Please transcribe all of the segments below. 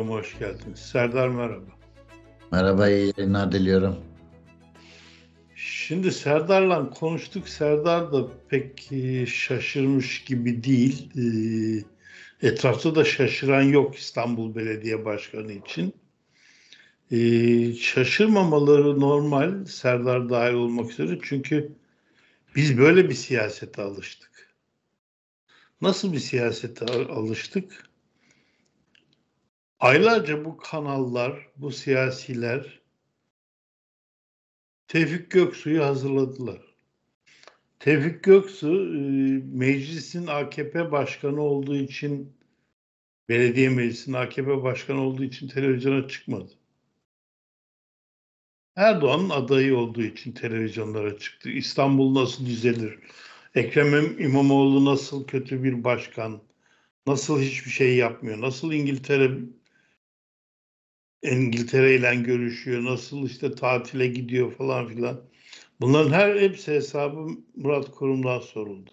programa hoş geldiniz. Serdar merhaba. Merhaba, iyi yayınlar diliyorum. Şimdi Serdar'la konuştuk. Serdar da pek şaşırmış gibi değil. Etrafta da şaşıran yok İstanbul Belediye Başkanı için. Şaşırmamaları normal, Serdar dahil olmak üzere. Çünkü biz böyle bir siyasete alıştık. Nasıl bir siyasete alıştık? Aylarca bu kanallar, bu siyasiler Tevfik Göksu'yu hazırladılar. Tevfik Göksu meclisin AKP başkanı olduğu için, belediye meclisinin AKP başkanı olduğu için televizyona çıkmadı. Erdoğan'ın adayı olduğu için televizyonlara çıktı. İstanbul nasıl düzelir? Ekrem İmamoğlu nasıl kötü bir başkan? Nasıl hiçbir şey yapmıyor? Nasıl İngiltere ile görüşüyor? Nasıl işte tatile gidiyor falan filan? Bunların hepsi hesabı Murat Kurum'dan soruldu.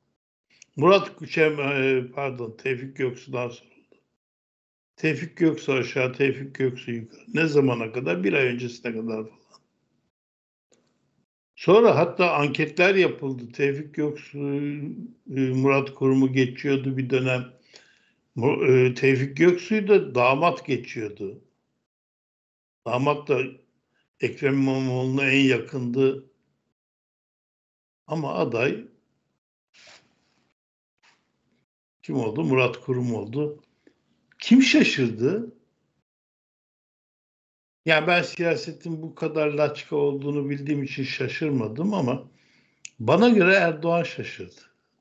Tevfik Göksu'dan soruldu. Tevfik Göksu aşağı, Tevfik Göksu yukarı. Ne zamana kadar? Bir ay öncesine kadar falan. Sonra hatta anketler yapıldı. Tevfik Göksu, Murat Kurum'u geçiyordu bir dönem. Tevfik Göksu'yu da damat geçiyordu. Damat da Ekrem İmamoğlu'na en yakındı. Ama aday kim oldu? Murat Kurum oldu. Kim şaşırdı? Yani ben siyasetin bu kadar laçka olduğunu bildiğim için şaşırmadım ama bana göre Erdoğan şaşırdı.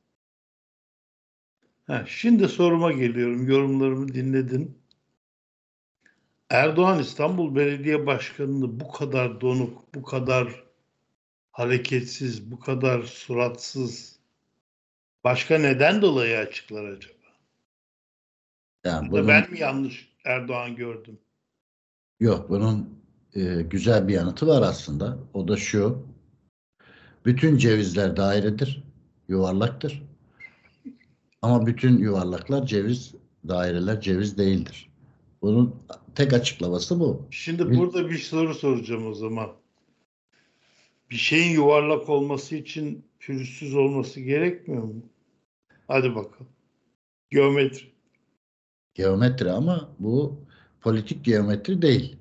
Şimdi soruma geliyorum. Yorumlarımı dinledin. Erdoğan İstanbul Belediye Başkanı'nı bu kadar donuk, bu kadar hareketsiz, bu kadar suratsız başka neden dolayı açıklar acaba? Yani Ya da ben mi yanlış Erdoğan gördüm? yok, bunun güzel bir yanıtı var aslında. O da şu: bütün cevizler dairedir, yuvarlaktır. Ama bütün yuvarlaklar ceviz, daireler ceviz değildir. Bunun tek açıklaması bu. Şimdi burada bir soru soracağım o zaman. Bir şeyin yuvarlak olması için pürüzsüz olması gerekmiyor mu? Hadi bakalım. Geometri. Geometri, ama bu politik geometri değil.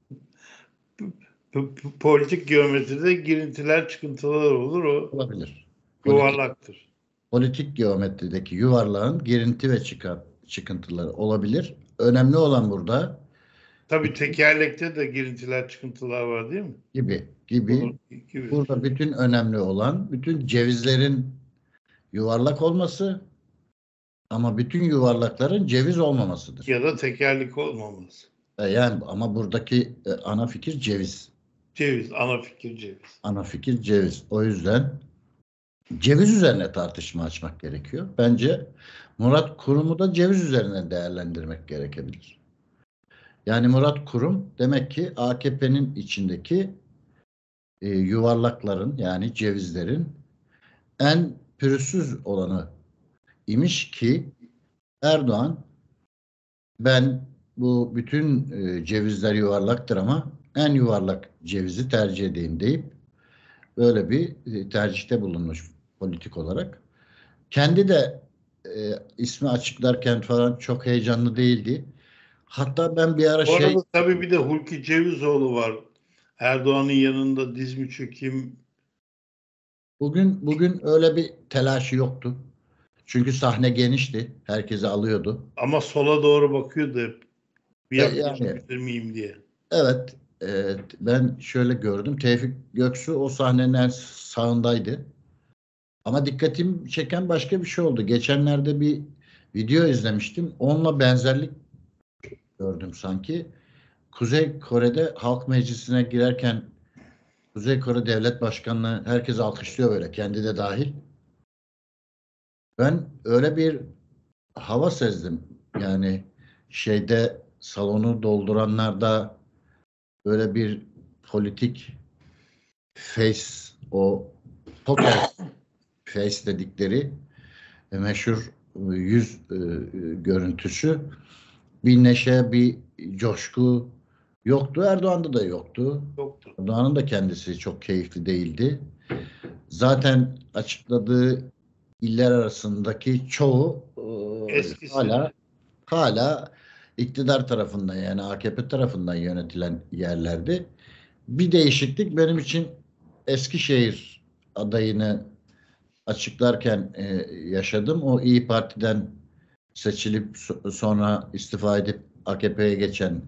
Politik geometride girintiler, çıkıntılar olur. O Olabilir. yuvarlaktır. Politik geometrideki yuvarlağın girinti ve çıkıntıları olabilir. Önemli olan burada Tabii tekerlekte de girintiler, çıkıntılar var değil mi? gibi. Gibi. Burada bütün önemli olan bütün cevizlerin yuvarlak olması, ama bütün yuvarlakların ceviz olmamasıdır. Ya da tekerlek olmaması. Yani ama buradaki ana fikir ceviz. Ceviz, ana fikir ceviz. Ana fikir ceviz. O yüzden ceviz üzerine tartışma açmak gerekiyor. Bence Murat Kurum'u da ceviz üzerine değerlendirmek gerekebilir. Yani Murat Kurum demek ki AKP'nin içindeki yuvarlakların, yani cevizlerin en pürüzsüz olanı imiş ki Erdoğan, ben bu bütün cevizler yuvarlaktır ama en yuvarlak cevizi tercih edeyim deyip böyle bir tercihte bulunmuş politik olarak. Kendi de ismi açıklarken falan çok heyecanlı değildi. Hatta ben bir ara Bu arada tabii bir de Hulki Cevizoğlu var. Erdoğan'ın yanında diz mi çökeyim? bugün öyle bir telaşı yoktu. Çünkü sahne genişti. Herkesi alıyordu. Ama sola doğru bakıyordu hep. Bir Yani yaklaşabilir miyim diye. evet, ben şöyle gördüm. Tevfik Göksu o sahnenin en sağındaydı. Ama dikkatimi çeken başka bir şey oldu. Geçenlerde bir video izlemiştim. Onunla benzerlik gördüm sanki. Kuzey Kore'de Halk Meclisi'ne girerken Kuzey Kore Devlet Başkanlığı herkes alkışlıyor böyle, kendi de dahil. Ben öyle bir hava sezdim. Yani salonu dolduranlarda böyle bir politik face, o poker face dedikleri meşhur yüz görüntüsü, bir neşe, bir coşku yoktu. Erdoğan'da da yoktu. Yoktu. Erdoğan'ın da kendisi çok keyifli değildi. Zaten açıkladığı iller arasındaki çoğu Eskisi. hala iktidar tarafından, yani AKP tarafından yönetilen yerlerdi. Bir değişiklik benim için Eskişehir adayını açıklarken yaşadım. O İyi Parti'den seçilip sonra istifa edip AKP'ye geçen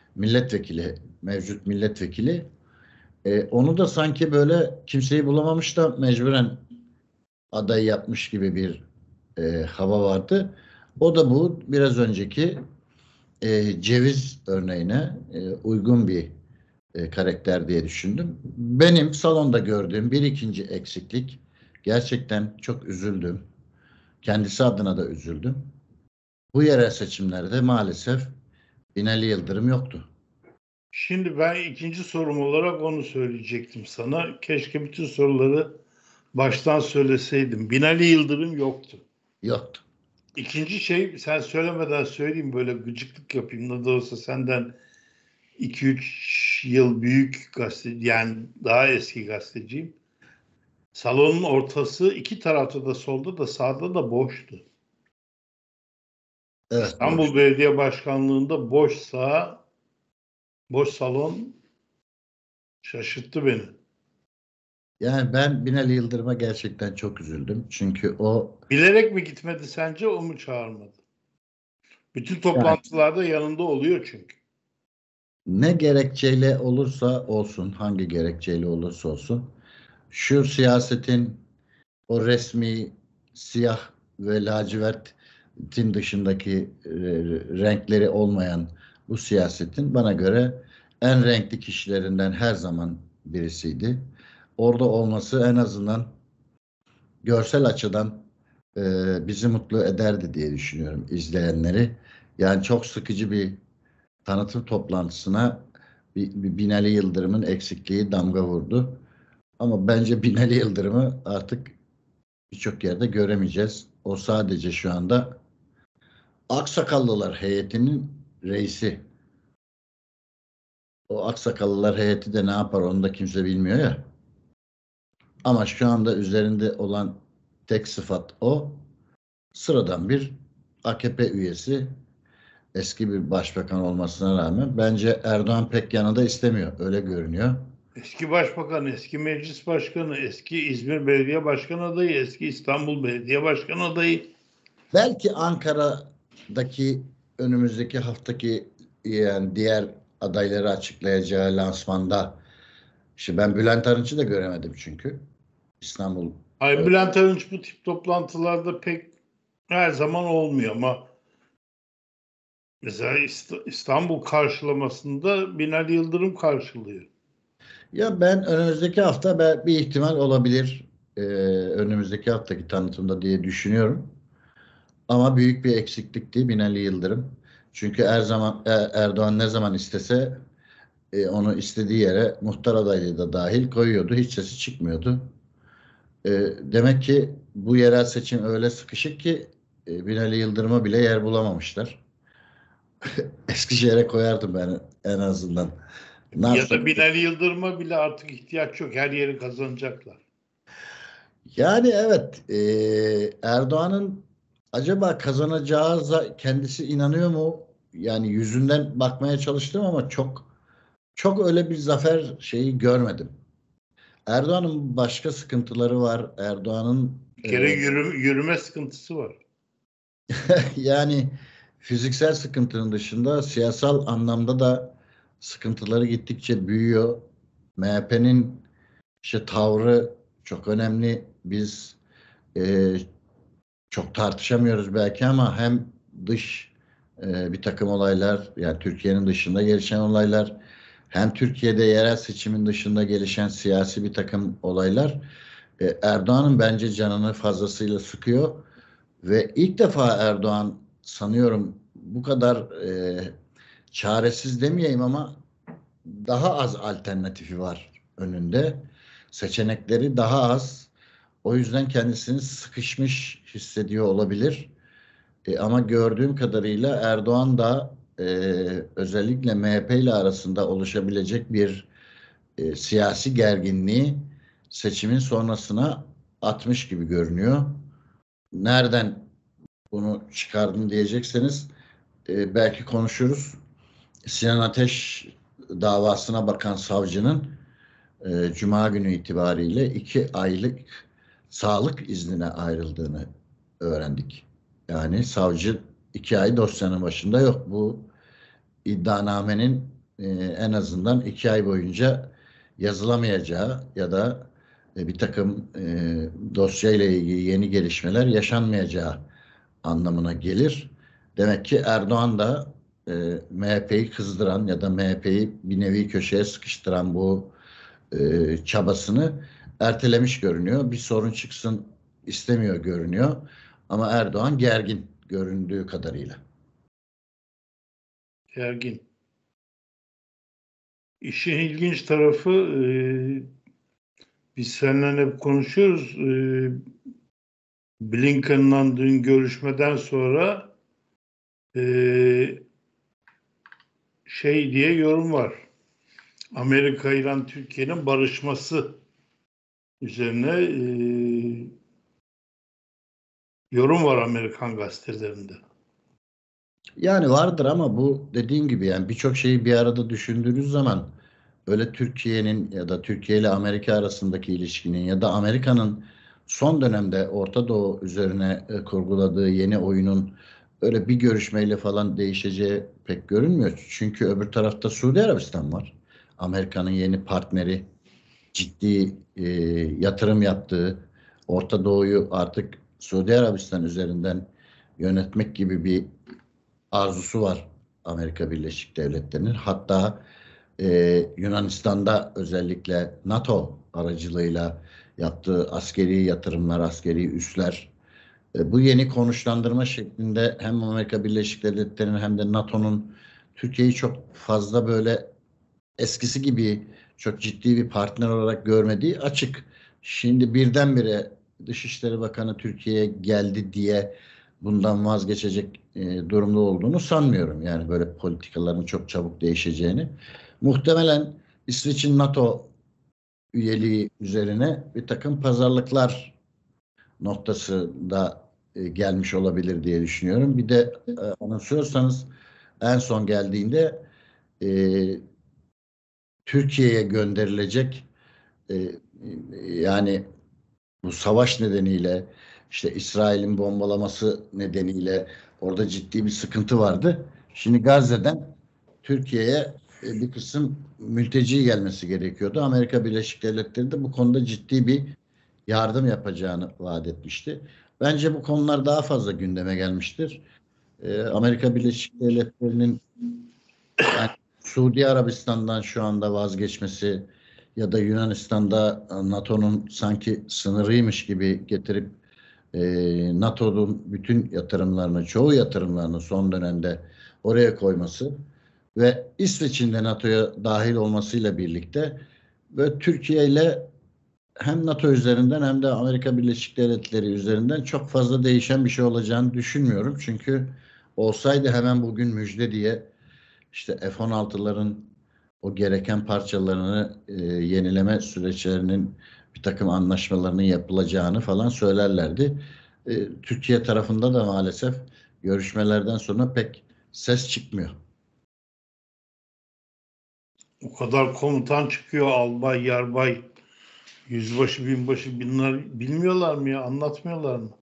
mevcut milletvekili, onu da sanki böyle kimseyi bulamamış da mecburen aday yapmış gibi bir hava vardı. O da bu biraz önceki ceviz örneğine uygun bir karakter diye düşündüm. Benim salonda gördüğüm bir ikinci eksiklik, gerçekten çok üzüldüm. Kendisi adına da üzüldüm. Bu yerel seçimlerde maalesef Binali Yıldırım yoktu. Şimdi ben ikinci sorum olarak onu söyleyecektim sana. Keşke bütün soruları baştan söyleseydim. Binali Yıldırım yoktu. Yoktu. İkinci şey, sen söylemeden söyleyeyim, böyle gıcıklık yapayım. Ne de olsa senden 2-3 yıl büyük gazeteci, yani daha eski gazeteciyim. Salonun ortası iki tarafta da, solda da sağda da boştu. Evet, İstanbul boştu. Belediye Başkanlığı'nda boş sağ, boş salon şaşırttı beni. Yani ben Binali Yıldırım'a gerçekten çok üzüldüm. Çünkü o, Bilerek mi gitmedi sence, o mu çağırmadı? Bütün yani toplantılarda yanında oluyor çünkü. ne gerekçeyle olursa olsun, hangi gerekçeyle olursa olsun, şu siyasetin o resmi siyah ve lacivertin dışındaki renkleri olmayan bu siyasetin bana göre en renkli kişilerinden her zaman birisiydi. Orada olması en azından görsel açıdan bizi mutlu ederdi diye düşünüyorum, izleyenleri. Yani çok sıkıcı bir tanıtım toplantısına bir Binali Yıldırım'ın eksikliği damga vurdu. Ama bence Binali Yıldırım'ı artık birçok yerde göremeyeceğiz. O sadece şu anda Aksakallılar heyetinin reisi. O Aksakallılar heyeti de ne yapar onu da kimse bilmiyor ya. Ama şu anda üzerinde olan tek sıfat o. Sıradan bir AKP üyesi, eski bir başbakan olmasına rağmen bence Erdoğan pek yanında istemiyor. Öyle görünüyor. Eski başbakan, eski meclis başkanı, eski İzmir Belediye Başkanı adayı, eski İstanbul Belediye Başkanı adayı. Belki Ankara'daki önümüzdeki haftaki, yani diğer adayları açıklayacağı lansmanda, işte ben Bülent Arınç'ı da göremedim çünkü. İstanbul. Hayır, Bülent Arınç bu tip toplantılarda pek her zaman olmuyor ama mesela İstanbul karşılamasında Binali Yıldırım karşılıyor. Ya ben önümüzdeki hafta bir ihtimal olabilir. Önümüzdeki haftaki tanıtımda diye düşünüyorum. Ama büyük bir eksiklikti Binali Yıldırım. Çünkü her zaman Erdoğan ne zaman istese onu istediği yere, muhtar adaylığı da dahil, koyuyordu. Hiç sesi çıkmıyordu. Demek ki bu yerel seçim öyle sıkışık ki Binali Yıldırım'a bile yer bulamamışlar. Eskişehir'e koyardım ben en azından. Ne Ya yapsak? da Binali Yıldırım'a bile artık ihtiyaç yok. Her yeri kazanacaklar. Yani evet, Erdoğan'ın acaba kazanacağı kendisi inanıyor mu? Yani yüzünden bakmaya çalıştım ama çok öyle bir zafer şeyi görmedim. Erdoğan'ın başka sıkıntıları var. Erdoğan'ın Bir kere yürüme sıkıntısı var. yani fiziksel sıkıntının dışında siyasal anlamda da sıkıntıları gittikçe büyüyor. MHP'nin işte tavrı çok önemli. Biz e, çok tartışamıyoruz belki ama hem dış bir takım olaylar, yani Türkiye'nin dışında gelişen olaylar, hem Türkiye'de yerel seçimin dışında gelişen siyasi bir takım olaylar Erdoğan'ın bence canını fazlasıyla sıkıyor ve ilk defa Erdoğan sanıyorum bu kadar çaresiz demeyeyim ama daha az alternatifi var önünde. Seçenekleri daha az. O yüzden kendisini sıkışmış hissediyor olabilir. Ama gördüğüm kadarıyla Erdoğan da özellikle MHP ile arasında oluşabilecek bir siyasi gerginliği seçimin sonrasına atmış gibi görünüyor. Nereden bunu çıkardın diyecekseniz belki konuşuruz. Sinan Ateş davasına bakan savcının Cuma günü itibariyle 2 aylık sağlık iznine ayrıldığını öğrendik. Yani savcı 2 ay dosyanın başında yok. Bu iddianamenin en azından 2 ay boyunca yazılamayacağı ya da bir takım dosyayla ilgili yeni gelişmeler yaşanmayacağı anlamına gelir. Demek ki Erdoğan da MHP'yi kızdıran ya da MHP'yi bir nevi köşeye sıkıştıran bu çabasını ertelemiş görünüyor. Bir sorun çıksın istemiyor görünüyor. Ama Erdoğan gergin göründüğü kadarıyla. Gergin. İşin ilginç tarafı biz seninle hep konuşuyoruz. Blinken'la dün görüşmeden sonra şey diye yorum var. Amerika ile Türkiye'nin barışması üzerine yorum var Amerikan gazetelerinde. Yani vardır ama bu dediğim gibi yani birçok şeyi bir arada düşündüğünüz zaman öyle Türkiye'nin ya da Türkiye ile Amerika arasındaki ilişkinin ya da Amerika'nın son dönemde Orta Doğu üzerine kurguladığı yeni oyunun öyle bir görüşmeyle falan değişeceği pek görünmüyor. Çünkü öbür tarafta Suudi Arabistan var. Amerika'nın yeni partneri, ciddi yatırım yaptığı, Orta Doğu'yu artık Suudi Arabistan üzerinden yönetmek gibi bir arzusu var Amerika Birleşik Devletleri'nin. Hatta Yunanistan'da özellikle NATO aracılığıyla yaptığı askeri yatırımlar, askeri üsler, bu yeni konuşlandırma şeklinde hem Amerika Birleşik Devletleri'nin hem de NATO'nun Türkiye'yi çok fazla böyle eskisi gibi çok ciddi bir partner olarak görmediği açık. Şimdi birdenbire Dışişleri Bakanı Türkiye'ye geldi diye bundan vazgeçecek durumda olduğunu sanmıyorum. Yani böyle politikaların çok çabuk değişeceğini. Muhtemelen İsveç'in NATO üyeliği üzerine bir takım pazarlıklar noktasında gelmiş olabilir diye düşünüyorum. Bir de anımsıyorsanız en son geldiğinde e, Türkiye'ye gönderilecek yani bu savaş nedeniyle işte İsrail'in bombalaması nedeniyle orada ciddi bir sıkıntı vardı. Şimdi Gazze'den Türkiye'ye bir kısım mülteci gelmesi gerekiyordu. Amerika Birleşik Devletleri de bu konuda ciddi bir yardım yapacağını vaat etmişti. Bence bu konular daha fazla gündeme gelmiştir. Amerika Birleşik Devletleri'nin yani Suudi Arabistan'dan şu anda vazgeçmesi ya da Yunanistan'da NATO'nun sanki sınırıymış gibi getirip NATO'nun bütün yatırımlarını, çoğu yatırımlarını son dönemde oraya koyması ve İsveç'in de NATO'ya dahil olmasıyla birlikte ve Türkiye ile hem NATO üzerinden hem de Amerika Birleşik Devletleri üzerinden çok fazla değişen bir şey olacağını düşünmüyorum. Çünkü olsaydı hemen bugün müjde diye işte F-16'ların o gereken parçalarını yenileme süreçlerinin bir takım anlaşmalarının yapılacağını falan söylerlerdi. Türkiye tarafında da maalesef görüşmelerden sonra pek ses çıkmıyor. O kadar komutan çıkıyor, albay, yarbay, yüzbaşı, binbaşı, bunlar bilmiyorlar mı ya? Anlatmıyorlar mı?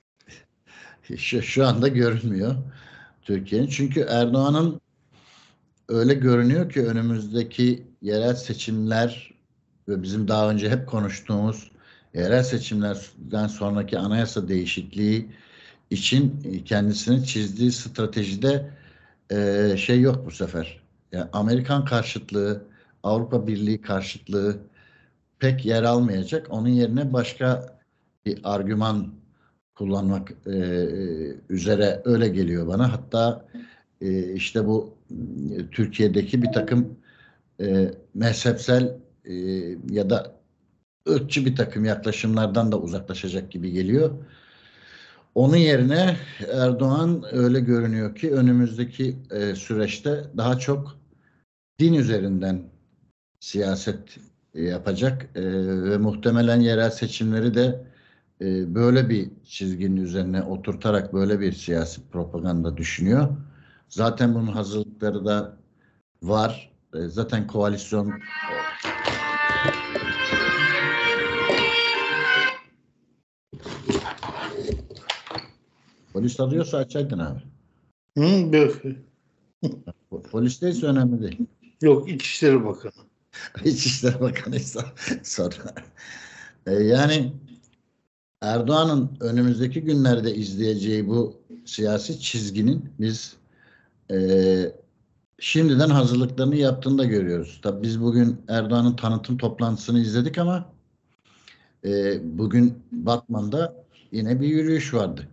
Şu anda görünmüyor Türkiye'nin. Çünkü Erdoğan'ın öyle görünüyor ki önümüzdeki yerel seçimler ve bizim daha önce hep konuştuğumuz yerel seçimlerden sonraki anayasa değişikliği için kendisini çizdiği stratejide şey yok bu sefer. Yani Amerikan karşıtlığı, Avrupa Birliği karşıtlığı pek yer almayacak. Onun yerine başka bir argüman kullanmak üzere öyle geliyor bana. Hatta işte bu Türkiye'deki bir takım mezhepsel ya da ırkçı bir takım yaklaşımlardan da uzaklaşacak gibi geliyor. Onun yerine Erdoğan öyle görünüyor ki önümüzdeki süreçte daha çok din üzerinden siyaset yapacak ve muhtemelen yerel seçimleri de böyle bir çizginin üzerine oturtarak böyle bir siyasi propaganda düşünüyor. Zaten bunun hazırlıkları da var. Zaten koalisyon polis arıyorsa açaydın abi. Yok. Polis değilse önemli değil. Yok, İçişleri Bakanı. İçişleri Bakanıysa sonra. Yani Erdoğan'ın önümüzdeki günlerde izleyeceği bu siyasi çizginin biz e, şimdiden hazırlıklarını yaptığını da görüyoruz. Tabii biz bugün Erdoğan'ın tanıtım toplantısını izledik ama bugün Batman'da yine bir yürüyüş vardı.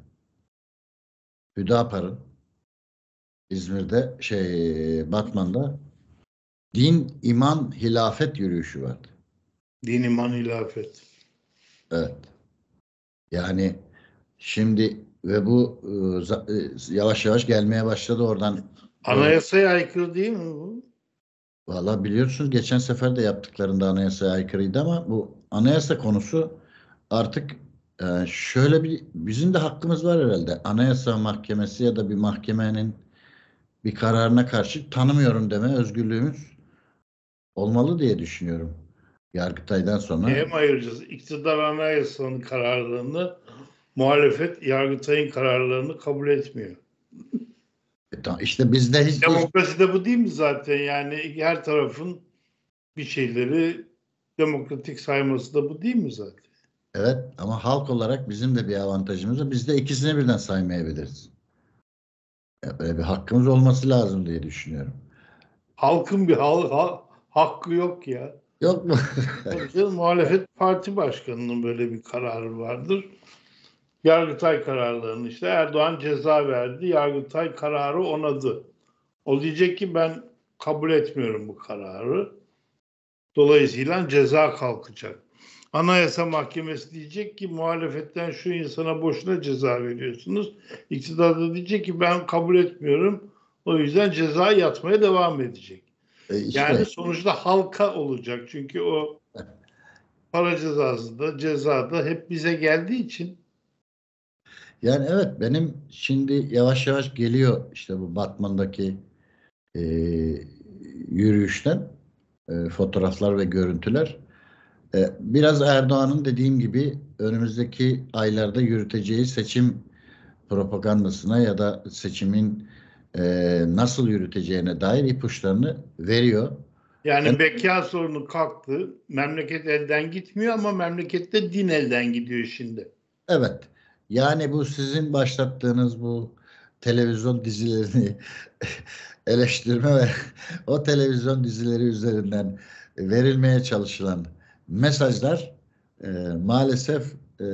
Hüdapar'ın İzmir'de Batman'da din, iman, hilafet yürüyüşü vardı. Din, iman, hilafet. Evet. Yani şimdi ve bu yavaş yavaş gelmeye başladı oradan. Anayasaya aykırı değil mi bu? Valla biliyorsunuz geçen sefer de yaptıklarında anayasaya aykırıydı ama bu anayasa konusu artık şöyle bir bizim de hakkımız var herhalde. Anayasa Mahkemesi ya da bir mahkemenin bir kararına karşı tanımıyorum deme özgürlüğümüz olmalı diye düşünüyorum. Yargıtay'dan sonra. Neye mi ayıracağız? İktidar anayasanın kararlarını, muhalefet Yargıtay'ın kararlarını kabul etmiyor. İşte bizde hiç Demokrasi de bu değil mi zaten? Yani her tarafın bir şeyleri demokratik sayması da bu değil mi zaten? evet ama halk olarak bizim de bir avantajımız var. Biz de ikisini birden saymayabiliriz. Ya böyle bir hakkımız olması lazım diye düşünüyorum. Halkın bir hakkı yok ya. Yok mu? Tabii canım, muhalefet parti başkanının böyle bir kararı vardır. Yargıtay kararlarını işte Erdoğan ceza verdi. Yargıtay kararı onadı. O diyecek ki ben kabul etmiyorum bu kararı. Dolayısıyla ceza kalkacak. Anayasa Mahkemesi diyecek ki muhalefetten şu insana boşuna ceza veriyorsunuz. İktidar da diyecek ki ben kabul etmiyorum. O yüzden ceza yatmaya devam edecek. Yani İşte sonuçta halka olacak. Çünkü o para cezası da ceza da hep bize geldiği için. yani evet benim şimdi yavaş yavaş geliyor işte bu Batman'daki e, yürüyüşten fotoğraflar ve görüntüler. Biraz Erdoğan'ın dediğim gibi önümüzdeki aylarda yürüteceği seçim propagandasına ya da seçimin nasıl yürüteceğine dair ipuçlarını veriyor. Yani beka sorunu kalktı. Memleket elden gitmiyor ama memlekette din elden gidiyor şimdi. Evet. Yani bu sizin başlattığınız bu televizyon dizilerini eleştirme ve o televizyon dizileri üzerinden verilmeye çalışılan mesajlar maalesef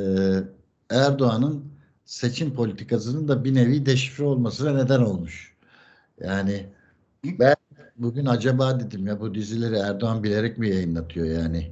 Erdoğan'ın seçim politikasının da bir nevi deşifre olmasına neden olmuş. Yani ben bugün acaba dedim ya bu dizileri Erdoğan bilerek mi yayınlatıyor yani?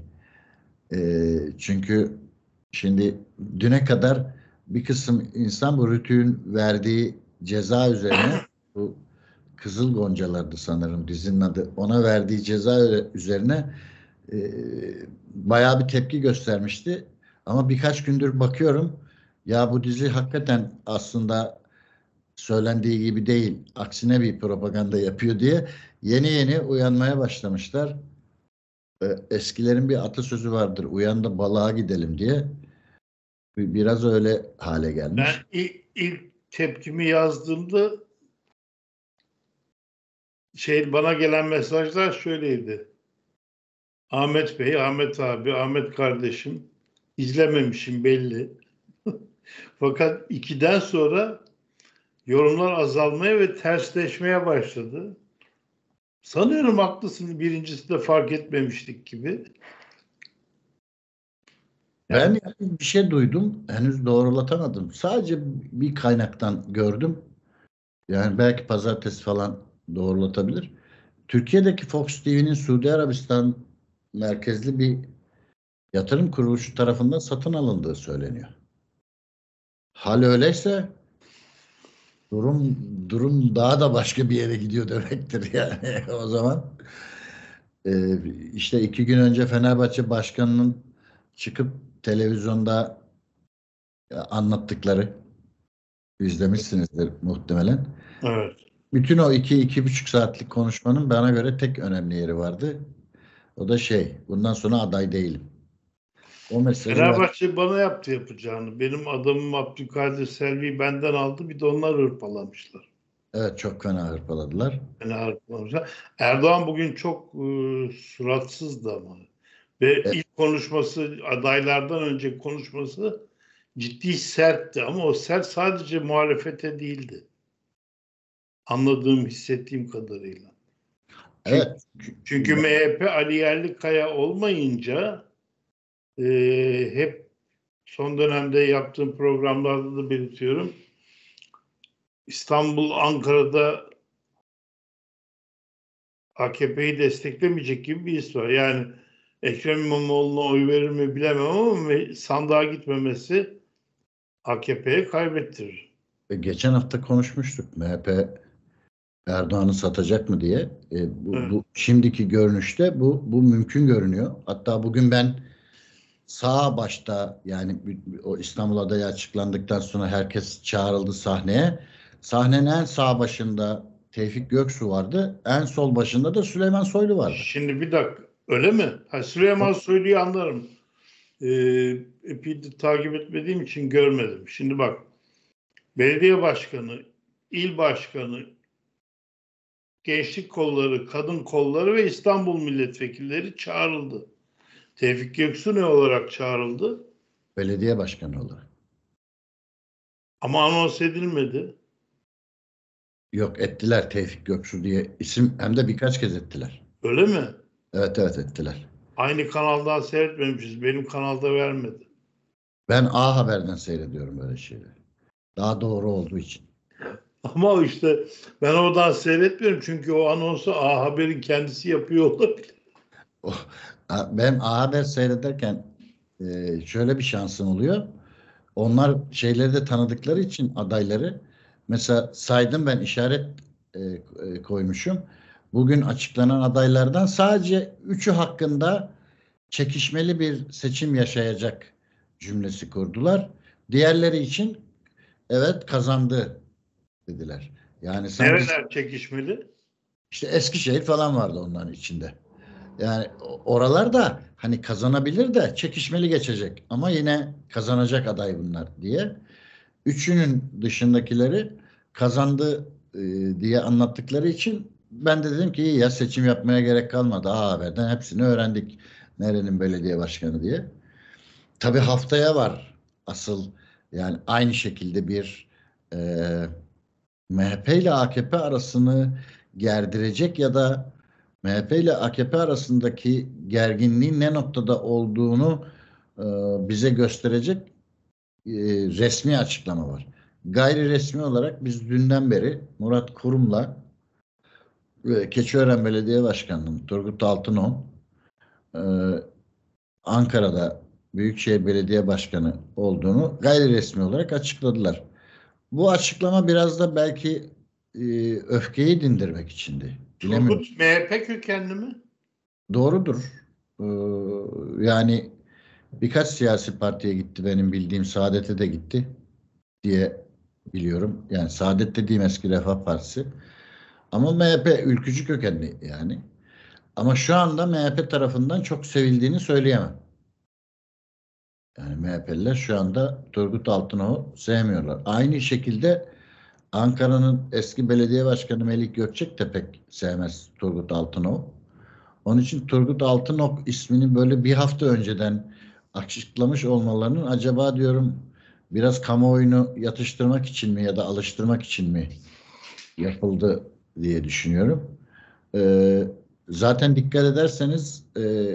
Çünkü şimdi düne kadar bir kısım insan bu Rütü'nün verdiği ceza üzerine bu Kızıl Goncalardı sanırım dizinin adı. Ona verdiği ceza üzerine e, bayağı bir tepki göstermişti. Ama birkaç gündür bakıyorum ya bu dizi hakikaten aslında söylendiği gibi değil. Aksine bir propaganda yapıyor diye yeni yeni uyanmaya başlamışlar. Eskilerin bir atasözü vardır. Uyan da balığa gidelim diye. Biraz öyle hale Ben gelmiş. ilk tepkimi yazdığımda bana gelen mesajlar şöyleydi. Ahmet Bey, Ahmet abi, Ahmet kardeşim izlememişim belli. Fakat 2'den sonra yorumlar azalmaya ve tersleşmeye başladı. Sanıyorum haklısın, birincisi de fark etmemiştik gibi. Ben Yani yani bir şey duydum. Henüz doğrulatamadım. Sadece bir kaynaktan gördüm. Yani belki pazartesi falan doğrulatabilir. Türkiye'deki Fox TV'nin Suudi Arabistan merkezli bir yatırım kuruluşu tarafından satın alındığı söyleniyor. hal öyleyse durum daha da başka bir yere gidiyor demektir yani o zaman. İşte 2 gün önce Fenerbahçe Başkanı'nın çıkıp televizyonda anlattıkları izlemişsinizdir muhtemelen. Evet. Bütün o 2,5 saatlik konuşmanın bana göre tek önemli yeri vardı. O da bundan sonra aday değilim. O mesajı Fenerbahçe bana yaptı yapacağını. Benim adamım Abdülkadir Selvi'yi benden aldı. Bir de onlar hırpalamışlar. evet, çok fena hırpaladılar. Fena hırpalamışlar. Erdoğan bugün çok suratsızdı ama. Ve E, ilk konuşması, adaylardan önce konuşması ciddi sertti. Ama o sert sadece muhalefete değildi. Anladığım, hissettiğim kadarıyla. Çünkü, evet. çünkü MHP Ali Yerlikaya olmayınca hep son dönemde yaptığım programlarda da belirtiyorum. İstanbul, Ankara'da AKP'yi desteklemeyecek gibi bir his var. Yani Ekrem İmamoğlu'na oy verir mi bilemem ama sandığa gitmemesi AKP'ye kaybettirir. Geçen hafta konuşmuştuk. MHP Erdoğan'ı satacak mı diye. Evet. Bu şimdiki görünüşte bu mümkün görünüyor. Hatta bugün ben sağ başta, yani o İstanbul adayı açıklandıktan sonra herkes çağrıldı sahneye. Sahnenin en sağ başında Tevfik Göksu vardı. En sol başında da Süleyman Soylu vardı. Şimdi bir dakika. Öyle mi? Süleyman Soylu'yu anlarım. Epey de takip etmediğim için görmedim. Şimdi bak. Belediye başkanı, il başkanı, gençlik kolları, kadın kolları ve İstanbul milletvekilleri çağrıldı. Tevfik Göksu ne olarak çağrıldı? Belediye başkanı olarak. Ama anons edilmedi. Yok, ettiler Tevfik Göksu diye isim, hem de birkaç kez ettiler. Öyle mi? Evet, evet, ettiler. Aynı kanaldan seyretmemişiz. Benim kanalda vermedi. Ben A Haber'den seyrediyorum böyle şeyleri. Daha doğru olduğu için. Ama işte ben oradan seyretmiyorum çünkü o anonsu A Haber'in kendisi yapıyor olabilir. O- Ben A Haber seyrederken şöyle bir şansım oluyor. Onlar şeyleri de tanıdıkları için adayları, mesela saydım, ben işaret koymuşum. Bugün açıklanan adaylardan sadece 3'ü hakkında çekişmeli bir seçim yaşayacak cümlesi kurdular. Diğerleri için evet kazandı dediler. Yani sanki Nereler çekişmeli? işte Eskişehir falan vardı onların içinde. Yani oralar da hani kazanabilir de çekişmeli geçecek ama yine kazanacak aday bunlar diye. Üçünün dışındakileri kazandı diye anlattıkları için ben de dedim ki iyi ya, seçim yapmaya gerek kalmadı. A Haber'den hepsini öğrendik. Nerenin belediye başkanı diye. Tabii haftaya var asıl, yani aynı şekilde bir e, MHP ile AKP arasını gerdirecek ya da MHP ile AKP arasındaki gerginliğin ne noktada olduğunu e, bize gösterecek resmi açıklama var. Gayri resmi olarak biz dünden beri Murat Kurum'la Keçiören Belediye Başkanı'nın Turgut Altınok, e, Ankara'da Büyükşehir Belediye Başkanı olduğunu gayri resmi olarak açıkladılar. Bu açıklama biraz da belki öfkeyi dindirmek içindi. Bilemiyorum. Turgut MHP kökenli mi? Doğrudur. Yani birkaç siyasi partiye gitti, benim bildiğim Saadet'e de gitti diye biliyorum. Yani Saadet dediğim eski Refah Partisi. Ama MHP ülkücü kökenli yani. Ama şu anda MHP tarafından çok sevildiğini söyleyemem. Yani MHP'liler şu anda Turgut Altınok'u sevmiyorlar. Aynı şekilde Ankara'nın eski belediye başkanı Melik Gökçek de pek sevmez Turgut Altınok'u. Onun için Turgut Altınok ismini böyle bir hafta önceden açıklamış olmalarının, acaba diyorum, biraz kamuoyunu yatıştırmak için mi ya da alıştırmak için mi yapıldı diye düşünüyorum. Ee, Zaten dikkat ederseniz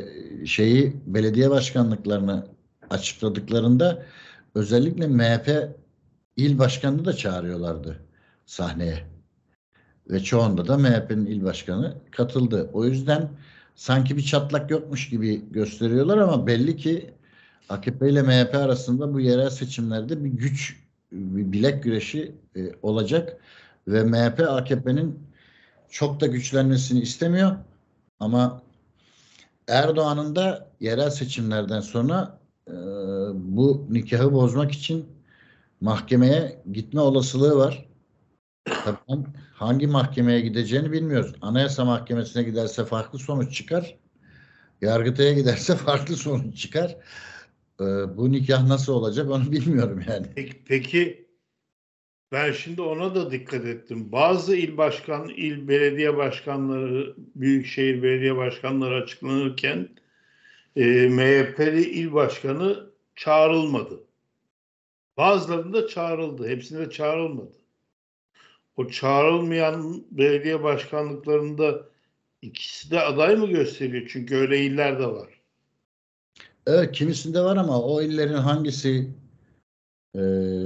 belediye başkanlıklarını açıkladıklarında özellikle MHP il başkanını da çağırıyorlardı sahneye. Ve çoğunda da MHP'nin il başkanı katıldı. O yüzden sanki bir çatlak yokmuş gibi gösteriyorlar ama belli ki AKP ile MHP arasında bu yerel seçimlerde bir güç bir bilek güreşi olacak ve MHP AKP'nin çok da güçlenmesini istemiyor ama Erdoğan'ın da yerel seçimlerden sonra bu nikahı bozmak için mahkemeye gitme olasılığı var. Tabii hangi mahkemeye gideceğini bilmiyoruz. Anayasa Mahkemesi'ne giderse farklı sonuç çıkar. Yargıtay'a giderse farklı sonuç çıkar. Bu nikah nasıl olacak onu bilmiyorum yani. Peki ben şimdi ona da dikkat ettim. Bazı il belediye başkanları, büyükşehir belediye başkanları açıklanırken MHP'li il başkanı çağrılmadı. Bazılarında çağrıldı, hepsinde çağrılmadı. O çağrılmayan belediye başkanlıklarında ikisi de aday mı gösteriyor? Çünkü öyle iller de var. Evet, kimisinde var ama o illerin hangisi e,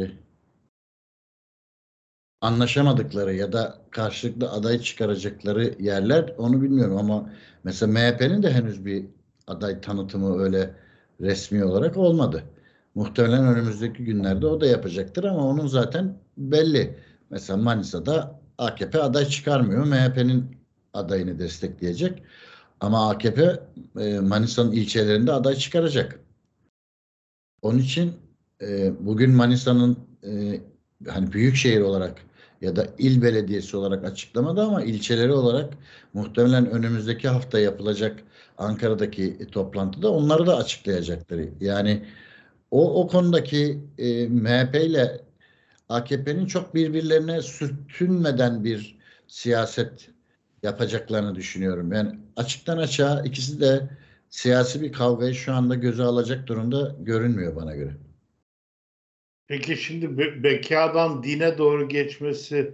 anlaşamadıkları ya da karşılıklı aday çıkaracakları yerler onu bilmiyorum ama mesela MHP'nin de henüz bir aday tanıtımı öyle resmi olarak olmadı. Muhtemelen önümüzdeki günlerde o da yapacaktır ama onun zaten belli. Mesela Manisa'da AKP aday çıkarmıyor. MHP'nin adayını destekleyecek. Ama AKP Manisa'nın ilçelerinde aday çıkaracak. Onun için bugün Manisa'nın hani büyük şehir olarak ya da il belediyesi olarak açıklamadı ama ilçeleri olarak muhtemelen önümüzdeki hafta yapılacak Ankara'daki toplantıda onları da açıklayacaktır. Yani o konudaki MHP ile AKP'nin çok birbirlerine sürtünmeden bir siyaset yapacaklarını düşünüyorum. Yani açıktan açığa ikisi de siyasi bir kavgayı şu anda göze alacak durumda görünmüyor bana göre. Peki şimdi bekadan dine doğru geçmesi,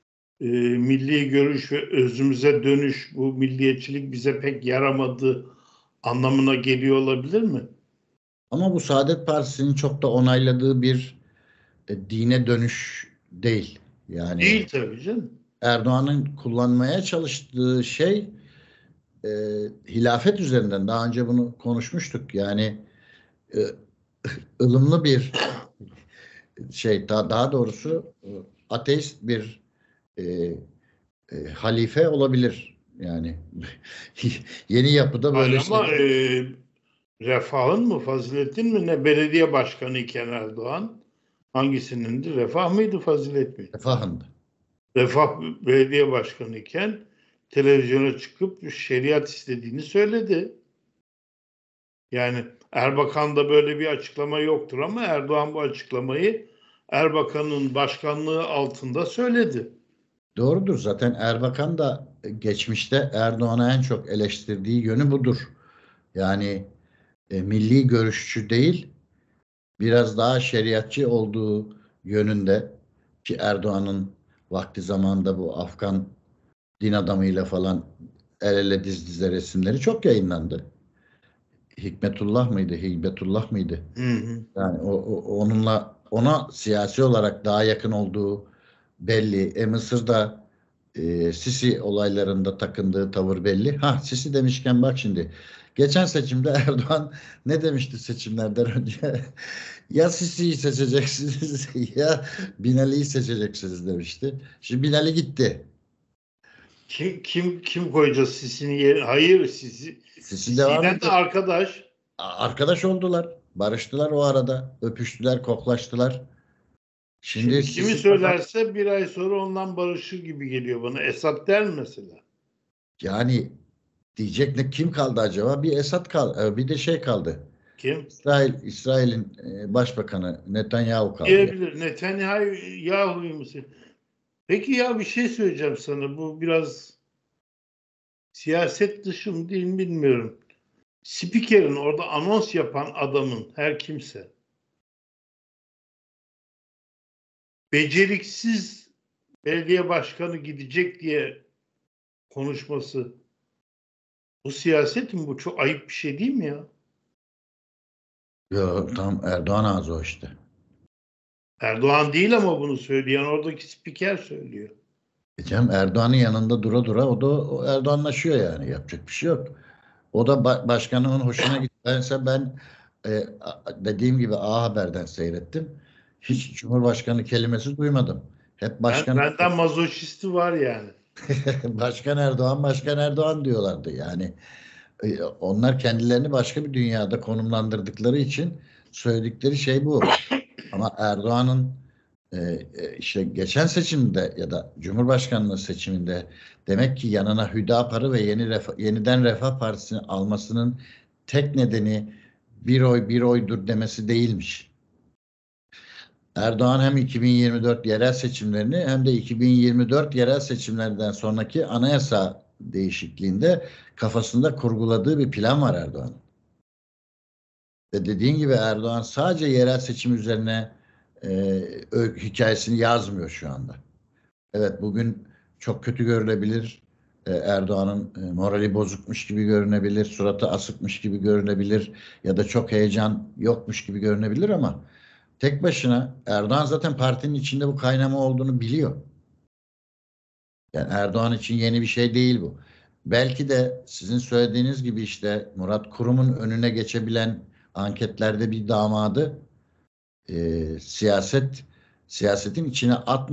milli görüş ve özümüze dönüş, bu milliyetçilik bize pek yaramadı anlamına geliyor olabilir mi? Ama bu Saadet Partisi'nin çok da onayladığı bir dine dönüş değil. Yani Değil tabii canım. Erdoğan'ın kullanmaya çalıştığı şey e, hilafet üzerinden. Daha önce bunu konuşmuştuk. Yani e, ılımlı bir şey, daha doğrusu ateist bir e, halife olabilir. Yani yeni yapıda Hayır böyle ama şeyler Refah'ın mı, Fazilet'in mi ne belediye başkanı iken Erdoğan hangisinin Refah mıydı, Fazilet miydi? refahındı. Refah belediye başkanı iken televizyona çıkıp şeriat istediğini söyledi. Yani Erbakan'da böyle bir açıklama yoktur ama Erdoğan bu açıklamayı Erbakan'ın başkanlığı altında söyledi. Doğrudur. Zaten Erbakan da geçmişte Erdoğan'a en çok eleştirdiği yönü budur. Yani milli görüşçü değil, biraz daha şeriatçı olduğu yönünde ki Erdoğan'ın vakti zamanında bu Afgan din adamıyla falan el ele diz dize resimleri çok yayınlandı. Hikmetullah mıydı, Hikmetullah mıydı? Hı hı. Yani ona siyasi olarak daha yakın olduğu belli. Mısır'da Sisi olaylarında takındığı tavır belli. Ha, Sisi demişken bak şimdi. Geçen seçimde Erdoğan ne demişti seçimlerden önce? Ya Sisi'yi seçeceksiniz ya Binali'yi seçeceksiniz demişti. Şimdi Binali gitti. Kim koyacağız Sisi'nin yerine? Hayır, Sisi devam Sisi'yle de ediyor. arkadaş. Arkadaş oldular. Barıştılar o arada. Öpüştüler, koklaştılar. Şimdi Şimdi kimi Sisi söylerse bir ay sonra ondan barışır gibi geliyor bana. Esad der mi mesela? yani diyecek ne kim kaldı acaba? Bir Esad kaldı. Bir de şey kaldı. Kim? İsrail'in başbakanı Netanyahu kaldı ya. Diyebilir. Netanyahu'yu mu? Peki ya bir şey söyleyeceğim sana. Bu biraz siyaset dışı mı değil mi bilmiyorum. Spikerin orada anons yapan adamın her kimse beceriksiz belediye başkanı gidecek diye konuşması bu siyaset mi? Bu çok ayıp bir şey değil mi ya? Yo, tam Erdoğan ağzı o işte. Erdoğan değil ama bunu söyleyen oradaki spiker söylüyor. Canım Erdoğan'ın yanında dura dura o Erdoğanlaşıyor yani. Yapacak bir şey yok. O da başkanımın hoşuna gitti. Ben dediğim gibi A Haber'den seyrettim. Hiç Cumhurbaşkanı kelimesi duymadım. Hep başkan Benden mazoşisti var yani. Başkan Erdoğan, Başkan Erdoğan diyorlardı. Yani onlar kendilerini başka bir dünyada konumlandırdıkları için söyledikleri şey bu. Ama Erdoğan'ın işte geçen seçimde ya da Cumhurbaşkanlığı seçiminde demek ki yanına Hüdapar'ı ve yeniden Refah Partisi'ni almasının tek nedeni bir oy bir oydur demesi değilmiş. Erdoğan hem 2024 yerel seçimlerini hem de 2024 yerel seçimlerden sonraki anayasa değişikliğinde kafasında kurguladığı bir plan var Erdoğan'ın. Ve dediğin gibi Erdoğan sadece yerel seçim üzerine hikayesini yazmıyor şu anda. Evet, bugün çok kötü görülebilir. Erdoğan'ın morali bozukmuş gibi görünebilir, suratı asıkmış gibi görünebilir ya da çok heyecan yokmuş gibi görünebilir ama tek başına Erdoğan zaten partinin içinde bu kaynama olduğunu biliyor. Yani Erdoğan için yeni bir şey değil bu. Belki de sizin söylediğiniz gibi işte Murat Kurum'un önüne geçebilen anketlerde bir damadı siyasetin içine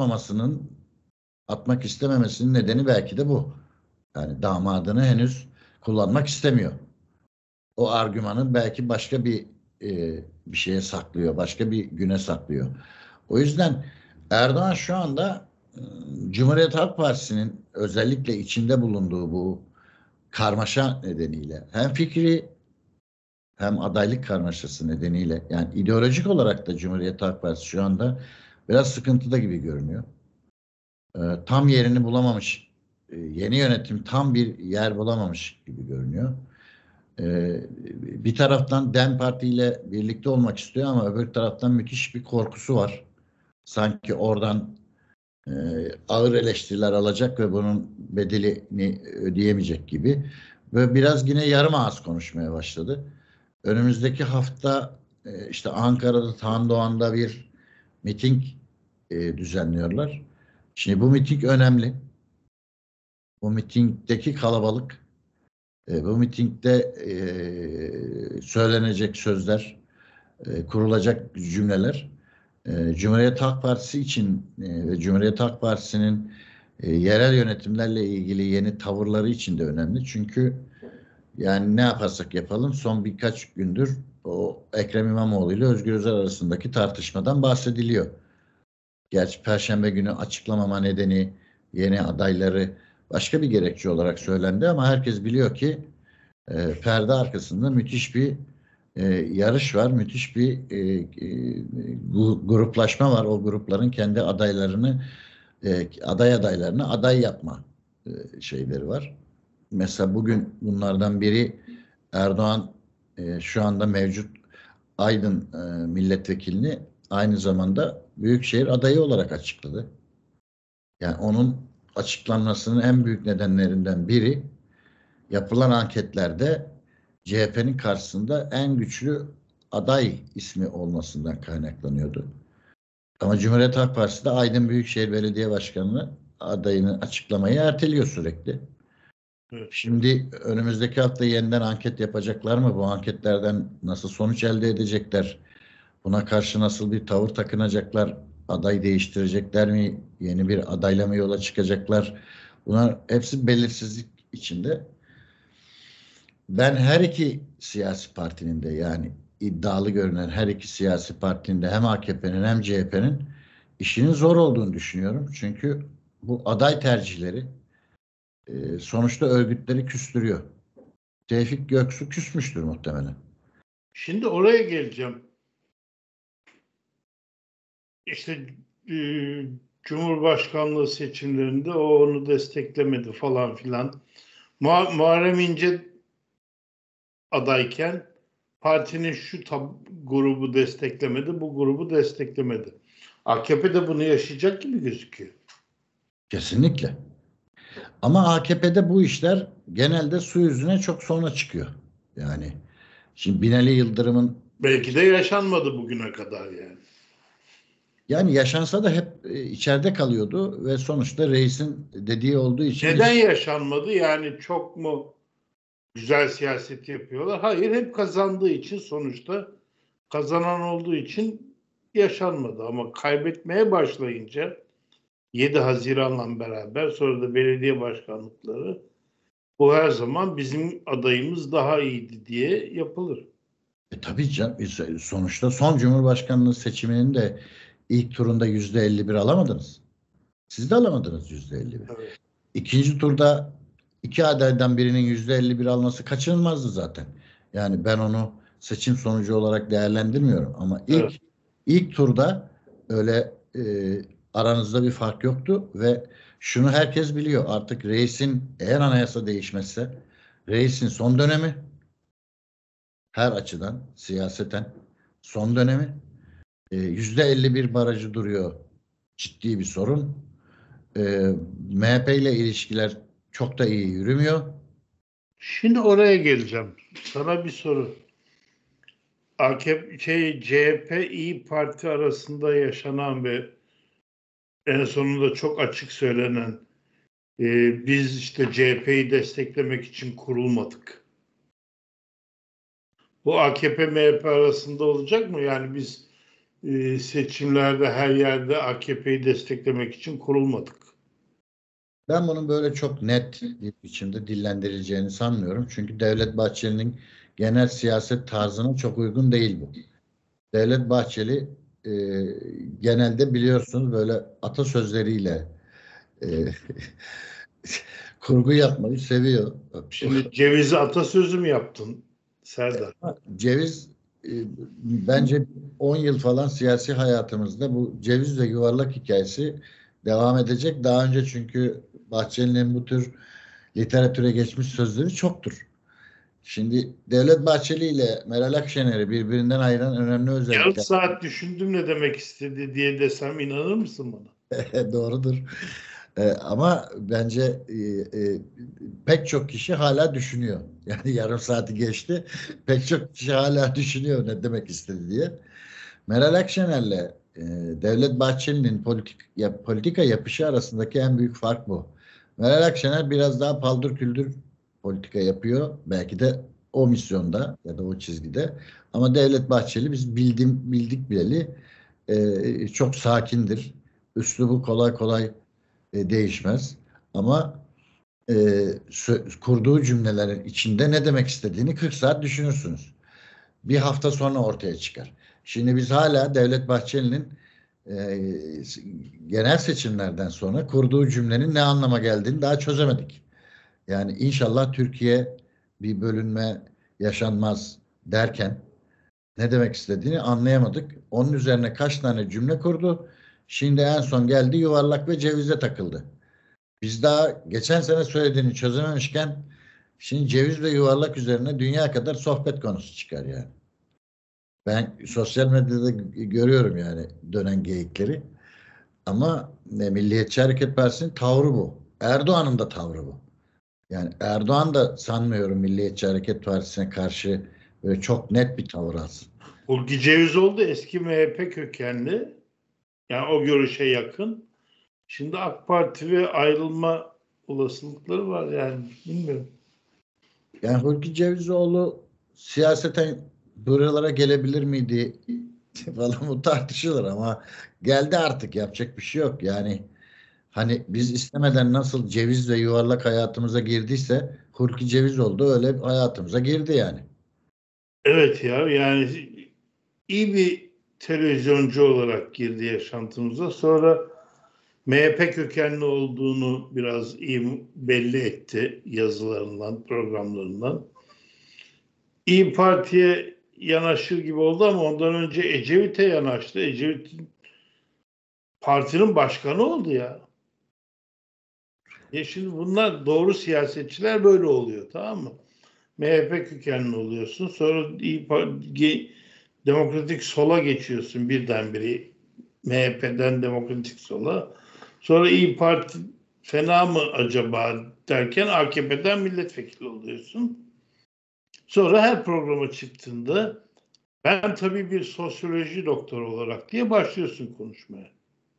atmak istememesinin nedeni belki de bu. Yani damadını henüz kullanmak istemiyor. O argümanı belki başka bir şeye saklıyor, başka bir güne saklıyor. O yüzden Erdoğan şu anda Cumhuriyet Halk Partisi'nin özellikle içinde bulunduğu bu karmaşa nedeniyle hem fikri hem adaylık karmaşası nedeniyle yani ideolojik olarak da Cumhuriyet Halk Partisi şu anda biraz sıkıntıda gibi görünüyor. Tam yerini bulamamış, yeni yönetim tam bir yer bulamamış gibi görünüyor. Bir taraftan DEM Parti ile birlikte olmak istiyor ama öbür taraftan müthiş bir korkusu var. Sanki oradan e, ağır eleştiriler alacak ve bunun bedelini ödeyemeyecek gibi. Ve biraz yine yarım ağız konuşmaya başladı. Önümüzdeki hafta işte Ankara'da Tan Doğan'da bir miting düzenliyorlar. Şimdi bu miting önemli. Bu mitingdeki kalabalık, bu mitingde söylenecek sözler, kurulacak cümleler Cumhuriyet Halk Partisi için ve Cumhuriyet Halk Partisi'nin yerel yönetimlerle ilgili yeni tavırları için de önemli. Çünkü yani ne yaparsak yapalım son birkaç gündür o Ekrem İmamoğlu ile Özgür Özel arasındaki tartışmadan bahsediliyor. Gerçi Perşembe günü açıklamama nedeni yeni adayları başka bir gerekçe olarak söylendi ama herkes biliyor ki perde arkasında müthiş bir yarış var, müthiş bir gruplaşma var. O grupların kendi adaylarını aday yapma şeyleri var. Mesela bugün bunlardan biri Erdoğan şu anda mevcut Aydın milletvekilini aynı zamanda Büyükşehir adayı olarak açıkladı. Yani onun açıklanmasının en büyük nedenlerinden biri yapılan anketlerde CHP'nin karşısında en güçlü aday ismi olmasından kaynaklanıyordu. Ama Cumhuriyet Halk Partisi de Aydın Büyükşehir Belediye Başkanı'nı adayını açıklamayı erteliyor sürekli. Evet. Şimdi önümüzdeki hafta yeniden anket yapacaklar mı? Bu anketlerden nasıl sonuç elde edecekler? Buna karşı nasıl bir tavır takınacaklar? Aday değiştirecekler mi? Yeni bir adayla mı yola çıkacaklar? Bunlar hepsi belirsizlik içinde. Ben her iki siyasi partinin de yani iddialı görünen her iki siyasi partinin de hem AKP'nin hem CHP'nin işinin zor olduğunu düşünüyorum. Çünkü bu aday tercihleri sonuçta örgütleri küstürüyor. Tevfik Göksu küsmüştür muhtemelen. Şimdi oraya geleceğim. İşte e, Cumhurbaşkanlığı seçimlerinde o onu desteklemedi falan filan. Muharrem İnce adayken partinin şu grubu desteklemedi, bu grubu desteklemedi. AKP de bunu yaşayacak gibi gözüküyor. Kesinlikle. Ama AKP'de bu işler genelde su yüzüne çok sonra çıkıyor. Yani şimdi Binali Yıldırım'ın Belki de yaşanmadı bugüne kadar yani. yani yaşansa da hep içeride kalıyordu ve sonuçta reisin dediği olduğu için Neden yaşanmadı? Yani çok mu güzel siyaset yapıyorlar? Hayır, hep kazandığı için sonuçta kazanan olduğu için yaşanmadı ama kaybetmeye başlayınca 7 Haziran'la beraber sonra da belediye başkanlıkları bu her zaman bizim adayımız daha iyiydi diye yapılır. Tabii canım. Sonuçta son Cumhurbaşkanlığı seçiminin de ilk turunda %51 alamadınız. Siz de alamadınız %51. Evet. İkinci turda iki adaydan birinin %51 alması kaçınılmazdı zaten. Yani ben onu seçim sonucu olarak değerlendirmiyorum. Ama Evet. ilk turda öyle aranızda bir fark yoktu ve şunu herkes biliyor. Artık reisin, eğer anayasa değişmezse, reisin son dönemi, her açıdan siyaseten son dönemi, %51 barajı duruyor, ciddi bir sorun. MHP ile ilişkiler çok da iyi yürümüyor. Şimdi oraya geleceğim. Sana bir soru. CHP İyi Parti arasında yaşanan ve en sonunda çok açık söylenen biz işte CHP'yi desteklemek için kurulmadık. Bu AKP MHP arasında olacak mı? Yani biz seçimlerde her yerde AKP'yi desteklemek için kurulmadık. Ben bunun böyle çok net bir biçimde dillendirileceğini sanmıyorum. Çünkü Devlet Bahçeli'nin genel siyaset tarzına çok uygun değil bu. Devlet Bahçeli e, genelde biliyorsunuz böyle atasözleriyle e, kurgu yapmayı seviyor. Şimdi cevizi atasözü mü yaptın Serdar? Ceviz bence 10 yıl falan siyasi hayatımızda bu ceviz ve yuvarlak hikayesi devam edecek. Daha önce çünkü Bahçeli'nin bu tür literatüre geçmiş sözleri çoktur. Şimdi Devlet Bahçeli ile Meral Akşener'i birbirinden ayıran önemli Yarım özellikler saat düşündüm ne demek istedi diye desem inanır mısın bana? doğrudur. Ama bence pek çok kişi hala düşünüyor. Yani yarım saati geçti. Pek çok kişi hala düşünüyor ne demek istedi diye. Meral Akşener'le Devlet Bahçeli'nin politika yapışı arasındaki en büyük fark bu. Meral Akşener biraz daha paldır küldür politika yapıyor. Belki de o misyonda ya da o çizgide. Ama Devlet Bahçeli biz bildik bileli çok sakindir. Üslubu kolay kolay değişmez. Ama e, kurduğu cümlelerin içinde ne demek istediğini 40 saat düşünürsünüz. Bir hafta sonra ortaya çıkar. Şimdi biz hala Devlet Bahçeli'nin e, genel seçimlerden sonra kurduğu cümlenin ne anlama geldiğini daha çözemedik. Yani inşallah Türkiye bir bölünme yaşanmaz derken ne demek istediğini anlayamadık. Onun üzerine kaç tane cümle kurdu. Şimdi en son geldi yuvarlak ve cevize takıldı. Biz daha geçen sene söylediğini çözememişken şimdi ceviz ve yuvarlak üzerine dünya kadar sohbet konusu çıkar yani. Ben sosyal medyada görüyorum yani dönen geyikleri. Ama Milliyetçi Hareket Partisi'nin tavrı bu. Erdoğan'ın da tavrı bu. Yani Erdoğan da sanmıyorum Milliyetçi Hareket Partisi'ne karşı böyle çok net bir tavır alsın. Hulki Cevizoğlu da eski MHP kökenli. Yani o görüşe yakın. Şimdi AK Parti ve ayrılma olasılıkları var yani bilmiyorum. Yani Hulki Cevizoğlu siyaseten buralara gelebilir miydi falan bu tartışılır ama geldi artık yapacak bir şey yok. Yani hani biz istemeden nasıl ceviz ve yuvarlak hayatımıza girdiyse Hulki Cevizoğlu da öyle hayatımıza girdi yani. Evet ya yani iyi bir televizyoncu olarak girdi yaşantımıza. Sonra MHP kökenli olduğunu biraz iyi belli etti yazılarından, programlarından. İyi Parti'ye yanaşır gibi oldu ama ondan önce Ecevit'e yanaştı. Ecevit partinin başkanı oldu ya. Ya şimdi bunlar doğru siyasetçiler böyle oluyor, tamam mı? MHP kökenli oluyorsun. Sonra Demokratik Sol'a geçiyorsun birdenbire. MHP'den Demokratik Sol'a. Sonra İyi Parti fena mı acaba derken AKP'den milletvekili oluyorsun. Sonra her programa çıktığında ben tabii bir sosyoloji doktoru olarak diye başlıyorsun konuşmaya.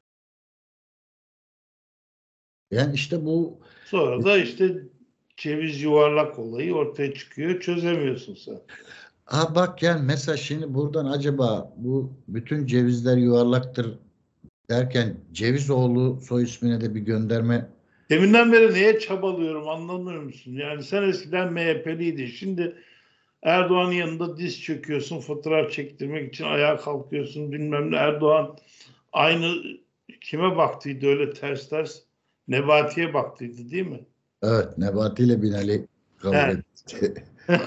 Yani işte bu Sonra da işte ceviz yuvarlak olayı ortaya çıkıyor. Çözemiyorsun sen. Ha bak yani mesela şimdi buradan acaba bu bütün cevizler yuvarlaktır derken Cevizoğlu soy ismine de bir gönderme. Deminden beri neye çabalıyorum anlamıyor musun? Yani sen eskiden MHP'liydin. Şimdi Erdoğan'ın yanında diz çöküyorsun, fotoğraf çektirmek için ayağa kalkıyorsun bilmem ne. Erdoğan aynı kime baktıydı öyle ters ters? Nebati'ye baktıydı değil mi? Evet, Nebati ile Binali kavga He. etti.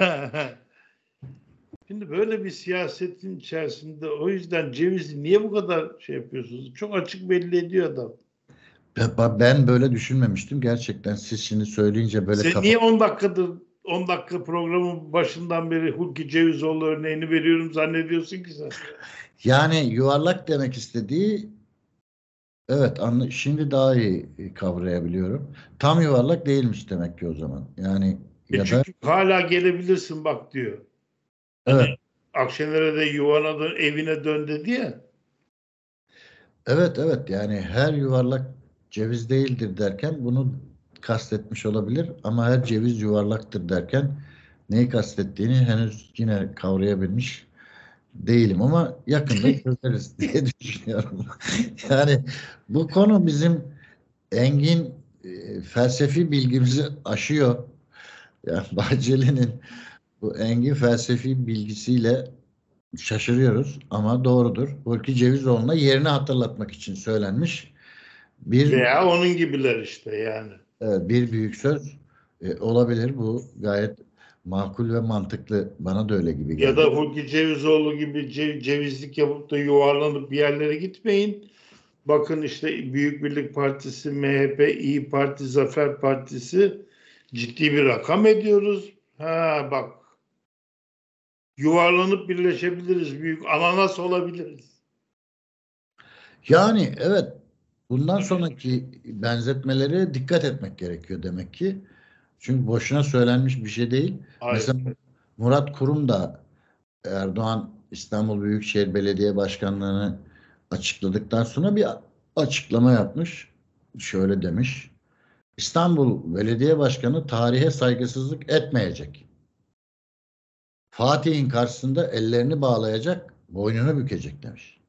Şimdi böyle bir siyasetin içerisinde o yüzden cevizi niye bu kadar şey yapıyorsunuz? Çok açık belli ediyor adam. Ben böyle düşünmemiştim. Gerçekten siz şimdi söyleyince böyle Sen kafa. niye 10 dakikadır 10 dakika programın başından beri Hulki Cevizoğlu örneğini veriyorum zannediyorsun ki sen? Yani yuvarlak demek istediği, evet, şimdi daha iyi kavrayabiliyorum. Tam yuvarlak değilmiş demek ki o zaman. Yani ya da Çünkü hala gelebilirsin bak diyor. Hani evet, Akşener'e de yuvana dön, evine dön dedi ya. evet, yani her yuvarlak ceviz değildir derken bunu kastetmiş olabilir ama her ceviz yuvarlaktır derken neyi kastettiğini henüz yine kavrayabilmiş değilim ama yakında çözeriz diye düşünüyorum. Yani bu konu bizim engin felsefi bilgimizi aşıyor. Yani Bahçeli'nin bu engin felsefi bilgisiyle şaşırıyoruz ama doğrudur. Hulki Cevizoğlu'na yerini hatırlatmak için söylenmiş bir Veya onun gibiler işte yani. bir büyük söz olabilir. Bu gayet makul ve mantıklı. Bana da öyle gibi Ya da geldi. Hulki Cevizoğlu gibi cevizlik yapıp da yuvarlanıp bir yerlere gitmeyin. Bakın işte Büyük Birlik Partisi, MHP, İyi Parti, Zafer Partisi ciddi bir rakam ediyoruz. Ha bak yuvarlanıp birleşebiliriz. Büyük ananas olabiliriz. Yani evet, bundan sonraki benzetmelere dikkat etmek gerekiyor demek ki. Çünkü boşuna söylenmiş bir şey değil. Hayır. Mesela Murat Kurum da Erdoğan İstanbul Büyükşehir Belediye Başkanlığı'nı açıkladıktan sonra bir açıklama yapmış. Şöyle demiş: İstanbul Belediye Başkanı tarihe saygısızlık etmeyecek. Fatih'in karşısında ellerini bağlayacak, boynunu bükecek demiş.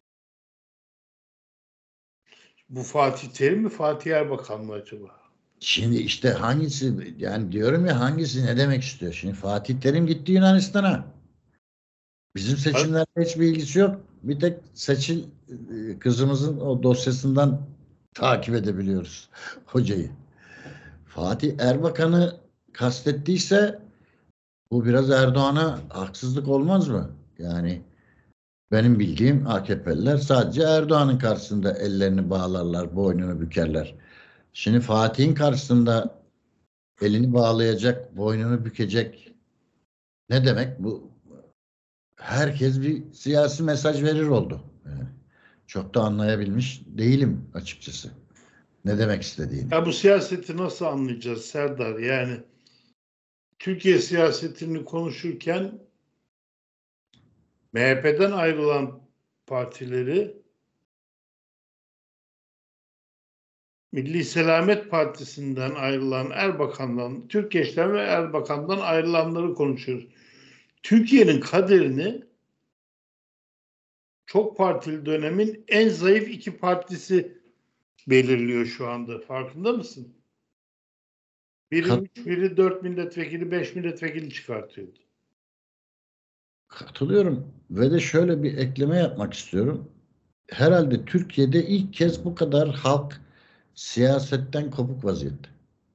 Bu Fatih Terim mi Fatih Erbakan mı acaba? Şimdi işte hangisi, yani diyorum ya, hangisi ne demek istiyor? Şimdi Fatih Terim gitti Yunanistan'a. Bizim seçimlerle hiçbir ilgisi yok. Bir tek Seçil kızımızın o dosyasından takip edebiliyoruz hocayı. Fatih Erbakan'ı kastettiyse bu biraz Erdoğan'a haksızlık olmaz mı? Yani benim bildiğim AKP'liler sadece Erdoğan'ın karşısında ellerini bağlarlar, boynunu bükerler. Şimdi Fatih'in karşısında elini bağlayacak, boynunu bükecek ne demek? Bu, herkes bir siyasi mesaj verir oldu. Yani çok da anlayabilmiş değilim açıkçası ne demek istediğini. Ya bu siyaseti nasıl anlayacağız Serdar? Yani Türkiye siyasetini konuşurken MHP'den ayrılan partileri Milli Selamet Partisi'nden ayrılan Erbakan'dan, Türkeş'ten ve Erbakan'dan ayrılanları konuşuyoruz. Türkiye'nin kaderini çok partili dönemin en zayıf iki partisi belirliyor şu anda. Farkında mısın? Biri Kat- 3, biri 4 milletvekili, 5 milletvekili çıkartıyordu. Katılıyorum ve de şöyle bir ekleme yapmak istiyorum. Herhalde Türkiye'de ilk kez bu kadar halk siyasetten kopuk vaziyette.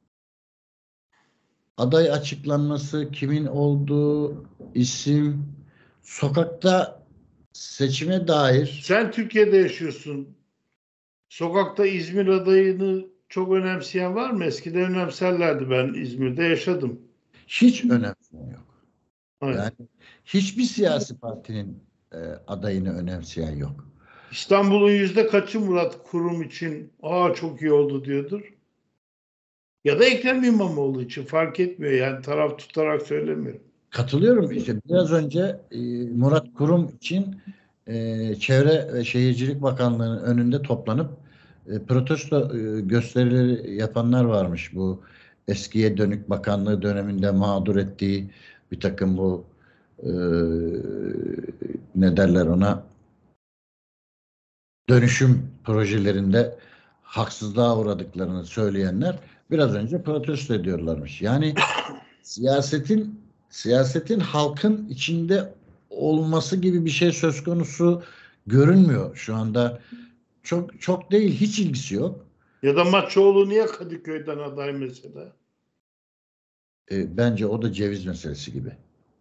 Aday açıklanması, kimin olduğu, isim, sokakta seçime dair Sen Türkiye'de yaşıyorsun. Sokakta İzmir adayını çok önemseyen var mı? Eskiden önemserlerdi. Ben İzmir'de yaşadım. hiç önemsemiyor. Evet. Yani hiçbir siyasi partinin adayını önemseyen yok. İstanbul'un yüzde kaçı Murat Kurum için çok iyi oldu diyordur. Ya da Ekrem İmamoğlu için fark etmiyor. Yani taraf tutarak söylemiyorum. Katılıyorum. İşte biraz önce Murat Kurum için Çevre ve Şehircilik Bakanlığı'nın önünde toplanıp protesto gösterileri yapanlar varmış. Bu eskiye dönük bakanlığı döneminde mağdur ettiği bir takım bu ne derler ona, dönüşüm projelerinde haksızlığa uğradıklarını söyleyenler biraz önce protesto ediyorlarmış. Yani siyasetin halkın içinde olması gibi bir şey söz konusu görünmüyor şu anda. Çok çok değil, hiç ilgisi yok. Ya da Maçoğlu niye Kadıköy'den aday mesela? Bence o da ceviz meselesi gibi.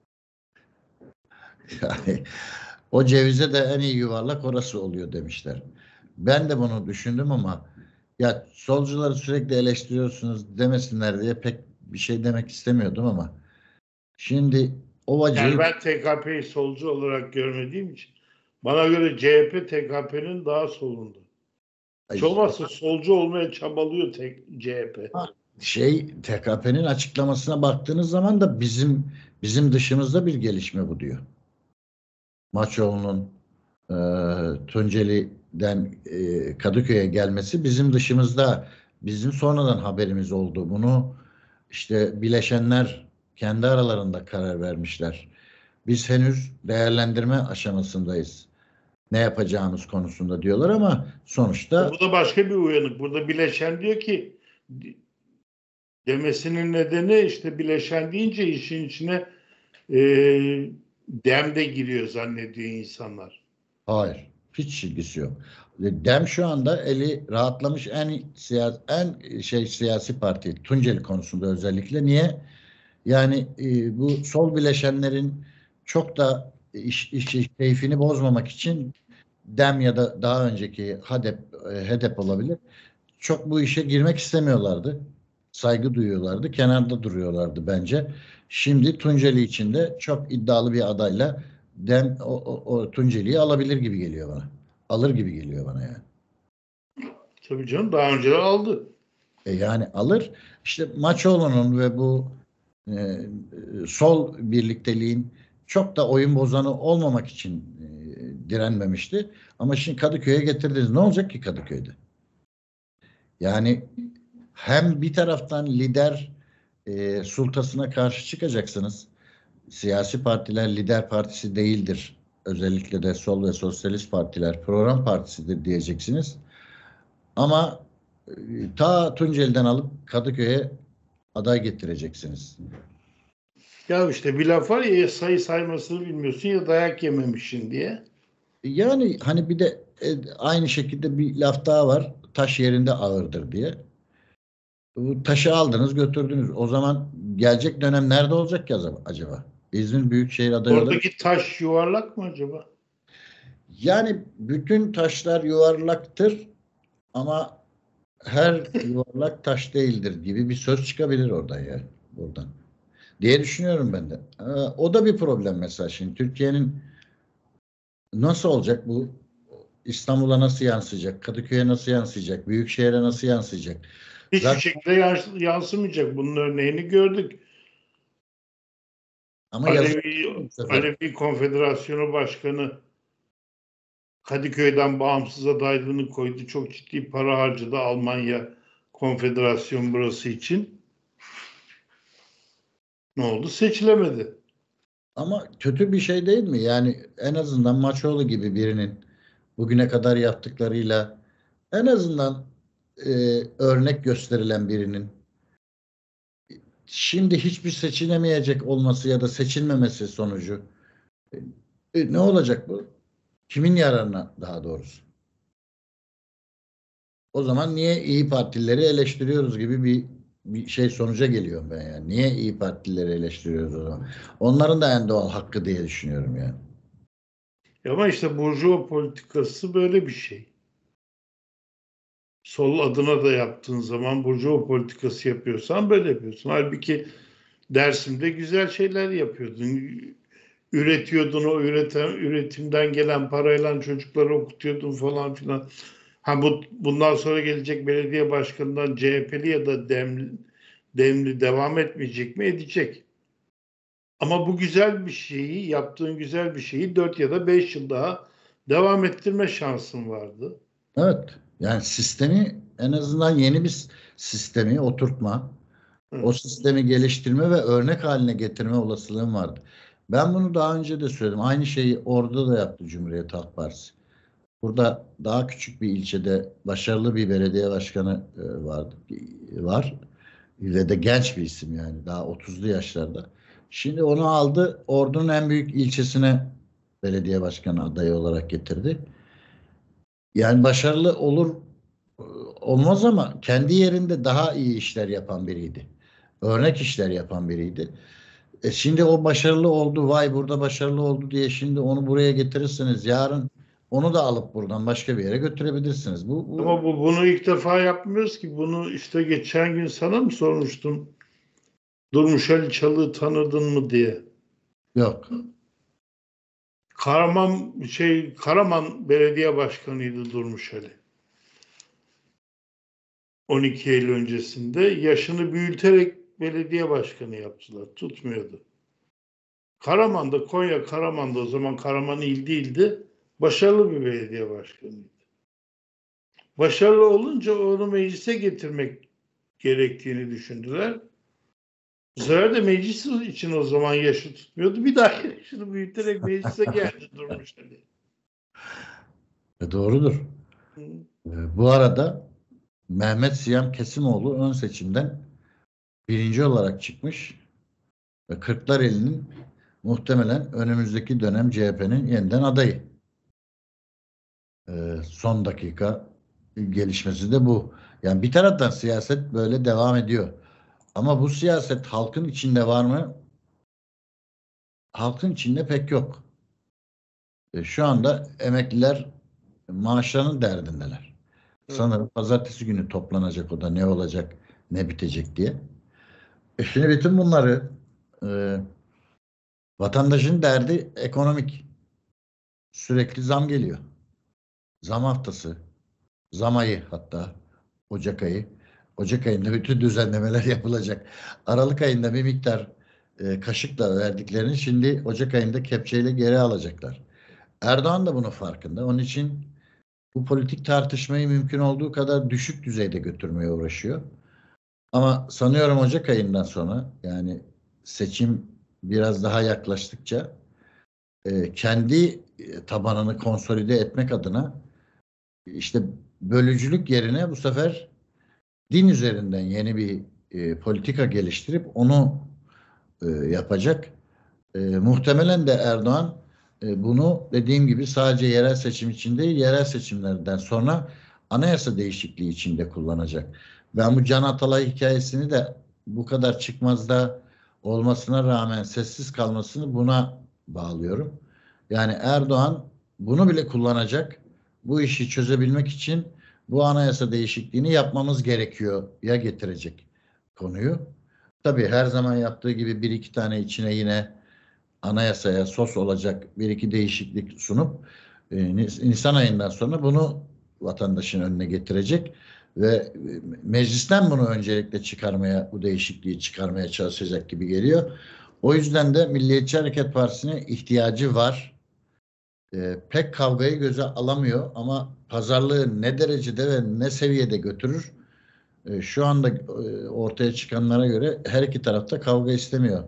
Yani o cevize de en iyi yuvarlak orası oluyor demişler. Ben de bunu düşündüm ama ya solcuları sürekli eleştiriyorsunuz demesinler diye pek bir şey demek istemiyordum ama şimdi Yani Ovacı'yı ben TKP'yi solcu olarak görmediğim için bana göre CHP TKP'nin daha solunda. Hiç olmazsa solcu olmaya çabalıyor CHP. TKP'nin açıklamasına baktığınız zaman da bizim dışımızda bir gelişme bu diyor. Maçoğlu'nun e, Tunceli'den Kadıköy'e gelmesi bizim dışımızda, bizim sonradan haberimiz oldu. Bunu işte bileşenler kendi aralarında karar vermişler. Biz henüz değerlendirme aşamasındayız. Ne yapacağımız konusunda diyorlar ama sonuçta Bu da başka bir uyanık. Burada bileşen diyor ki demesinin nedeni işte bileşen deyince işin içine e, dem de giriyor zannediyor insanlar. hayır, hiç ilgisi yok. Dem şu anda eli rahatlamış siyasi parti Tunceli konusunda özellikle. Niye? Yani bu sol bileşenlerin çok da keyfini bozmamak için Dem ya da daha önceki HDP olabilir. Çok bu işe girmek istemiyorlardı. Saygı duyuyorlardı. Kenarda duruyorlardı bence. Şimdi Tunceli için de çok iddialı bir adayla Dem o Tunceli'yi alabilir gibi geliyor bana. Alır gibi geliyor bana yani. Tabii canım daha önce de aldı. Yani alır. İşte Maçoğlu'nun ve bu sol birlikteliğin çok da oyun bozanı olmamak için direnmemişti. Ama şimdi Kadıköy'e getirdiniz. Ne olacak ki Kadıköy'de? Yani hem bir taraftan lider sultasına karşı çıkacaksınız. Siyasi partiler lider partisi değildir. Özellikle de sol ve sosyalist partiler program partisidir diyeceksiniz. Ama ta Tunceli'den alıp Kadıköy'e aday getireceksiniz. Ya işte bir laf var ya sayı saymasını bilmiyorsun ya dayak yememişsin diye. Yani hani bir de aynı şekilde bir laf daha var. Taş yerinde ağırdır diye. Bu taşı aldınız götürdünüz. O zaman gelecek dönem nerede olacak ki acaba? İzmir Büyükşehir adayı olarak. Oradaki taş yuvarlak mı acaba? Yani bütün taşlar yuvarlaktır ama her yuvarlak taş değildir gibi bir söz çıkabilir oradan yani. Buradan. Diye düşünüyorum ben de. O da bir problem mesela şimdi. Türkiye'nin nasıl olacak bu? İstanbul'a nasıl yansıyacak? Kadıköy'e nasıl yansıyacak? Büyükşehir'e nasıl yansıyacak? Hiçbir Zaten şekilde yansımayacak. Bunun örneğini gördük. ama yazık Alevi, bu sefer. Alevi Konfederasyonu Başkanı Kadıköy'den bağımsız adaylığını koydu. Çok ciddi para harcadı Almanya Konfederasyon burası için. Ne oldu? Seçilemedi. Ama kötü bir şey değil mi? Yani en azından Maçoğlu gibi birinin bugüne kadar yaptıklarıyla en azından e, örnek gösterilen birinin şimdi hiçbir seçilemeyecek olması ya da seçilmemesi sonucu ne olacak bu? Kimin yararına daha doğrusu? O zaman niye iyi Partilileri eleştiriyoruz gibi bir şey sonuca geliyorum ben yani. Niye iyi Partilileri eleştiriyoruz o zaman? Onların da en doğal hakkı diye düşünüyorum yani. Ama işte Burjuva politikası böyle bir şey. Sol adına da yaptığın zaman Burjuva politikası yapıyorsan böyle yapıyorsun. Halbuki Dersim'de güzel şeyler yapıyordun. Üretiyordun üretimden gelen parayla çocukları okutuyordun falan filan. Ha bundan sonra gelecek belediye başkanından CHP'li ya da Demli devam etmeyecek mi? Edecek. Ama bu güzel bir şeyi, yaptığın güzel bir şeyi 4 ya da 5 yıl daha devam ettirme şansın vardı. Evet. Yani sistemi en azından yeni bir sistemi oturtma, o Hı. sistemi geliştirme ve örnek haline getirme olasılığım vardı. Ben bunu daha önce de söyledim. Aynı şeyi orada da yaptı Cumhuriyet Halk Partisi. Burada daha küçük bir ilçede başarılı bir belediye başkanı var ve de genç bir isim, yani daha 30'lu yaşlarda. Şimdi onu aldı, Ordu'nun en büyük ilçesine belediye başkanı adayı olarak getirdi. Yani başarılı olur olmaz ama kendi yerinde daha iyi işler yapan biriydi. Örnek işler yapan biriydi. Şimdi o başarılı oldu, vay burada başarılı oldu diye şimdi onu buraya getirirsiniz. Yarın onu da alıp buradan başka bir yere götürebilirsiniz. Ama bunu ilk defa yapmıyoruz ki. Bunu işte geçen gün sana mı sormuştum? Durmuş Ali Çalık'ı tanırdın mı diye. Yok. Karaman Belediye Başkanıydı Durmuş Ali. 12 Eylül öncesinde yaşını büyüterek belediye başkanı yaptılar. Tutmuyordu. Konya Karaman'da, o zaman Karaman il değildi. Başarılı bir belediye başkanıydı. Başarılı olunca onu meclise getirmek gerektiğini düşündüler. Bu sefer de meclis için o zaman yaşı tutmuyordu. Bir daha yaşını büyüterek meclise geldi Durmuş Ali. Doğrudur. Bu arada Mehmet Siyam Kesimoğlu ön seçimden birinci olarak çıkmış ve Kırklareli'nin muhtemelen önümüzdeki dönem CHP'nin yeniden adayı. Son dakika gelişmesi de bu. Yani bir taraftan siyaset böyle devam ediyor. Ama bu siyaset halkın içinde var mı? Halkın içinde pek yok. Şu anda emekliler maaşlarının derdindeler. Evet. Sanırım pazartesi günü toplanacak, o da ne olacak, ne bitecek diye. Şimdi bütün bunları vatandaşın derdi ekonomik. Sürekli zam geliyor. Zam haftası, zam ayı, hatta Ocak ayı. Ocak ayında bütün düzenlemeler yapılacak. Aralık ayında bir miktar kaşıkla verdiklerini şimdi Ocak ayında kepçeyle geri alacaklar. Erdoğan da bunun farkında. Onun için bu politik tartışmayı mümkün olduğu kadar düşük düzeyde götürmeye uğraşıyor. Ama sanıyorum Ocak ayından sonra, yani seçim biraz daha yaklaştıkça kendi tabanını konsolide etmek adına işte bölücülük yerine bu sefer din üzerinden yeni bir politika geliştirip onu yapacak. Muhtemelen de Erdoğan bunu dediğim gibi sadece yerel seçim için değil, yerel seçimlerden sonra anayasa değişikliği için de kullanacak. Ben bu Can Atalay hikayesini de bu kadar çıkmazda olmasına rağmen sessiz kalmasını buna bağlıyorum. Yani Erdoğan bunu bile kullanacak. Bu işi çözebilmek için bu anayasa değişikliğini yapmamız gerekiyor ya getirecek konuyu. Tabii her zaman yaptığı gibi bir iki tane içine yine anayasaya sos olacak bir iki değişiklik sunup Nisan ayından sonra bunu vatandaşın önüne getirecek ve meclisten bunu öncelikle çıkarmaya, bu değişikliği çıkarmaya çalışacak gibi geliyor. O yüzden de Milliyetçi Hareket Partisi'ne ihtiyacı var. Pek kavgayı göze alamıyor ama pazarlığı ne derecede ve ne seviyede götürür? Şu anda ortaya çıkanlara göre her iki tarafta kavga istemiyor.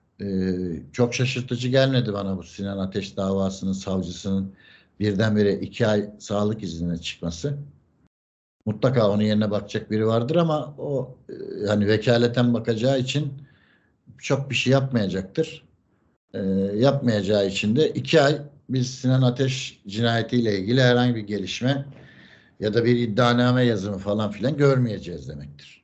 Çok şaşırtıcı gelmedi bana bu Sinan Ateş davasının savcısının birdenbire 2 ay sağlık iznine çıkması. Mutlaka onun yerine bakacak biri vardır ama o yani vekaleten bakacağı için çok bir şey yapmayacaktır. Yapmayacağı için de 2 ay biz Sinan Ateş cinayetiyle ilgili herhangi bir gelişme ya da bir iddianame yazımı falan filan görmeyeceğiz demektir.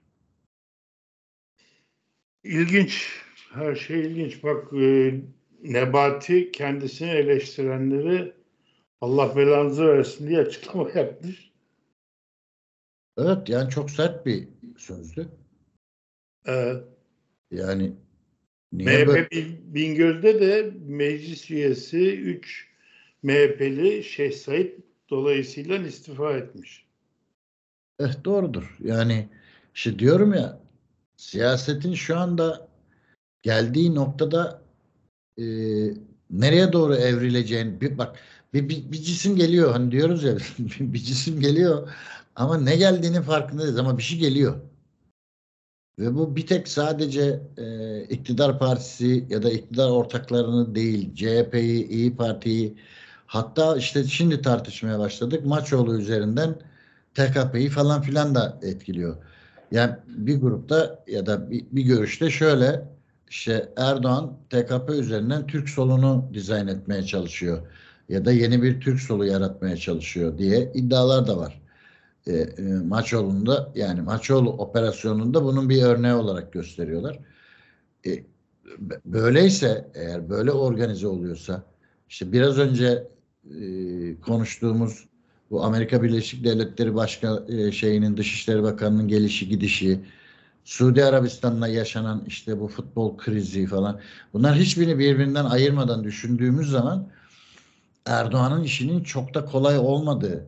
İlginç. Her şey ilginç. Bak, Nebati kendisini eleştirenleri Allah belanızı versin diye açıklama yapmış. Evet, yani çok sert bir sözdü. Evet. Yani niye böyle? MHP Bingöl'de de meclis üyesi 3 MHP'li Şeyh Said dolayısıyla istifa etmiş. Doğrudur. Yani işte diyorum ya, siyasetin şu anda geldiği noktada e, nereye doğru evrileceğini bak, bir cisim geliyor, hani diyoruz ya bir cisim geliyor ama ne geldiğinin farkında değiliz ama bir şey geliyor. Ve bu bir tek sadece iktidar partisi ya da iktidar ortaklarını değil, CHP'yi, İyi Parti'yi, hatta işte şimdi tartışmaya başladık. Maçoğlu üzerinden TKP'yi falan filan da etkiliyor. Yani bir grupta ya da bir görüşte şöyle, işte Erdoğan TKP üzerinden Türk solunu dizayn etmeye çalışıyor ya da yeni bir Türk solu yaratmaya çalışıyor diye iddialar da var. Maçoğlu'nda, yani Maçoğlu operasyonunda bunun bir örneği olarak gösteriyorlar. E, Böyleyse, eğer böyle organize oluyorsa, işte biraz önce konuştuğumuz bu Amerika Birleşik Devletleri şeyinin, Dışişleri Bakanı'nın gelişi gidişi, Suudi Arabistan'la yaşanan işte bu futbol krizi falan, bunlar hiçbirini birbirinden ayırmadan düşündüğümüz zaman Erdoğan'ın işinin çok da kolay olmadığı,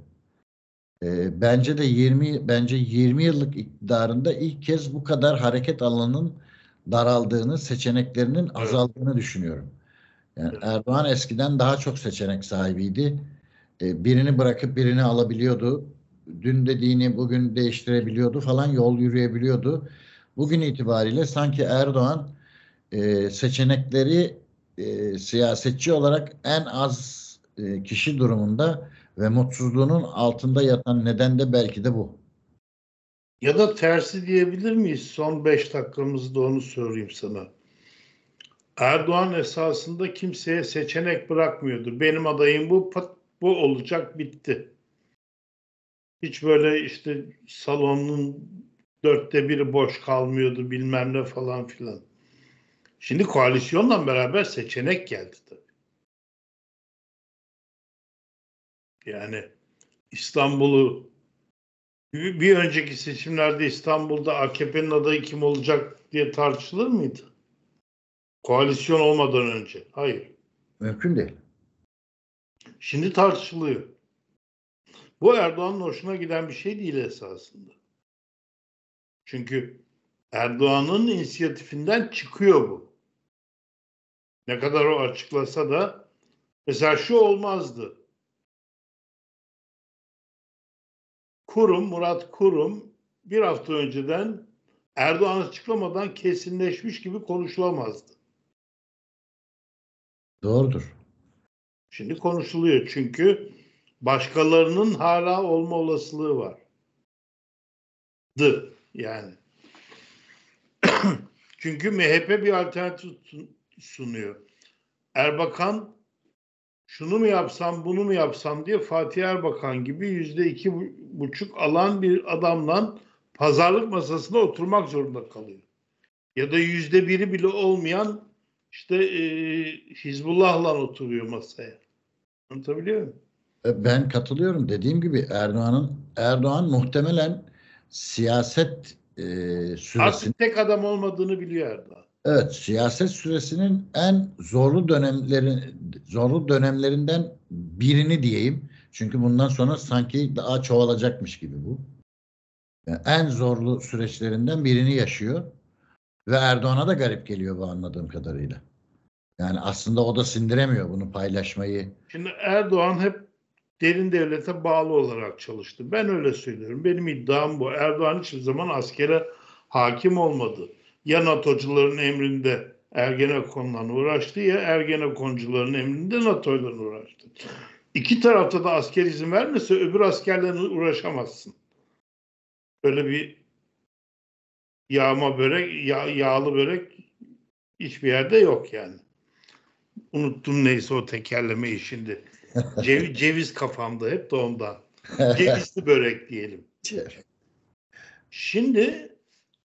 bence 20 yıllık iktidarında ilk kez bu kadar hareket alanının daraldığını, seçeneklerinin Evet. azaldığını düşünüyorum. Yani Evet. Erdoğan eskiden daha çok seçenek sahibiydi. Birini bırakıp birini alabiliyordu. Dün dediğini bugün değiştirebiliyordu falan, yol yürüyebiliyordu. Bugün itibariyle sanki Erdoğan seçenekleri siyasetçi olarak en az kişi durumunda ve mutsuzluğunun altında yatan neden de belki de bu. Ya da tersi diyebilir miyiz? Son 5 dakikamızda onu sorayım sana. Erdoğan esasında kimseye seçenek bırakmıyordu. Benim adayım bu, bu olacak, bitti. Hiç böyle işte salonun 1/4 boş kalmıyordu, bilmem ne falan filan. Şimdi koalisyonla beraber seçenek geldi tabii. Yani İstanbul'u, bir önceki seçimlerde İstanbul'da AKP'nin adayı kim olacak diye tartışılır mıydı? Koalisyon olmadan önce. Hayır. Mümkün değil. Şimdi tartışılıyor. Bu Erdoğan'ın hoşuna giden bir şey değil esasında. Çünkü Erdoğan'ın inisiyatifinden çıkıyor bu. Ne kadar o açıklasa da, mesela şu olmazdı. Murat Kurum bir hafta önceden Erdoğan açıklamadan kesinleşmiş gibi konuşulamazdı. Doğrudur. Şimdi konuşuluyor çünkü başkalarının hala olma olasılığı var. Yani. Çünkü MHP bir alternatif sunuyor. Erbakan şunu mu yapsam, bunu mu yapsam diye Fatih Erbakan gibi %2,5 alan bir adamla pazarlık masasına oturmak zorunda kalıyor. Ya da %1'i bile olmayan işte Hizbullah'la oturuyor masaya. Anlatabiliyor muyum? Ben katılıyorum. Dediğim gibi Erdoğan muhtemelen siyaset süresinin, Artık tek adam olmadığını biliyor Erdoğan. evet, siyaset süresinin en zorlu dönemlerinden birini diyeyim. Çünkü bundan sonra sanki daha çoğalacakmış gibi bu. Yani en zorlu süreçlerinden birini yaşıyor ve Erdoğan'a da garip geliyor bu, anladığım kadarıyla. Yani aslında o da sindiremiyor bunu paylaşmayı. Şimdi Erdoğan hep derin devlete bağlı olarak çalıştı. Ben öyle söylüyorum. Benim iddiam bu. Erdoğan hiçbir zaman askere hakim olmadı. Ya NATO'cuların emrinde Ergenekon'la uğraştı, ya Ergenekoncuların emrinde NATO'yla uğraştı. İki tarafta da asker izin vermese öbür askerlerle uğraşamazsın. Böyle bir yağlı börek hiçbir yerde yok yani. Unuttum neyse o tekerlemeyi şimdi. Ceviz kafamda hep de ondan. Cevizli börek diyelim. Şimdi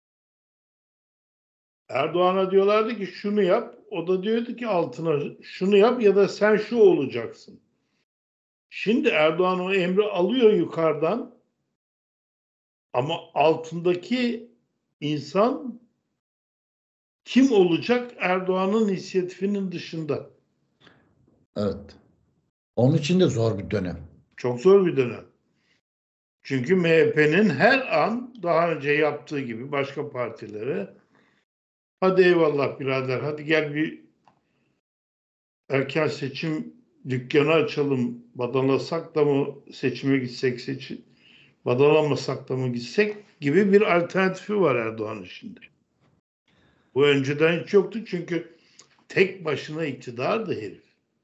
Erdoğan'a diyorlardı ki şunu yap. O da diyordu ki altına şunu yap ya da sen şu olacaksın. Şimdi Erdoğan o emri alıyor yukarıdan ama altındaki insan kim olacak Erdoğan'ın inisiyatifinin dışında? Evet. Onun için de zor bir dönem. Çok zor bir dönem. Çünkü MHP'nin her an daha önce yaptığı gibi başka partilere hadi eyvallah birader, hadi gel bir erken seçim dükkanı açalım, badalasak da mı seçime gitsek, Badalamasak da mı gitsek gibi bir alternatifi var Erdoğan'ın şimdi. Bu önceden hiç yoktu çünkü tek başına iktidardı herif.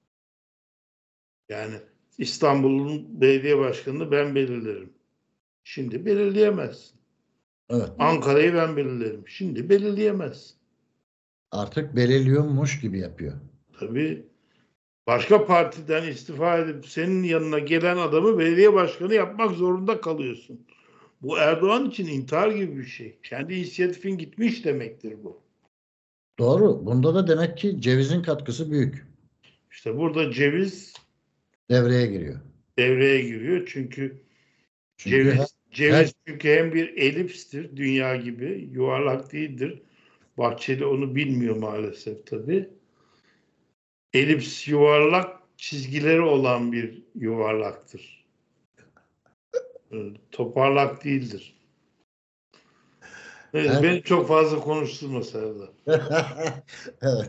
Yani İstanbul'un belediye başkanını ben belirlerim. Şimdi belirleyemezsin. Evet. Ankara'yı ben belirlerim. Şimdi belirleyemezsin. Artık belirliyormuş gibi yapıyor. Tabii başka partiden istifa edip senin yanına gelen adamı belediye başkanı yapmak zorunda kalıyorsun. Bu Erdoğan için intihar gibi bir şey. Kendi inisiyatifin gitmiş demektir bu. Doğru. Bunda da demek ki cevizin katkısı büyük. İşte burada ceviz Devreye giriyor. devreye giriyor. Çünkü Çünkü ceviz çünkü hem bir elipstir, dünya gibi yuvarlak değildir. Bahçeli onu bilmiyor maalesef tabii. Elips yuvarlak çizgileri olan bir yuvarlaktır. Toparlak değildir. Evet, her beni çok fazla konuşturma Serdar. evet.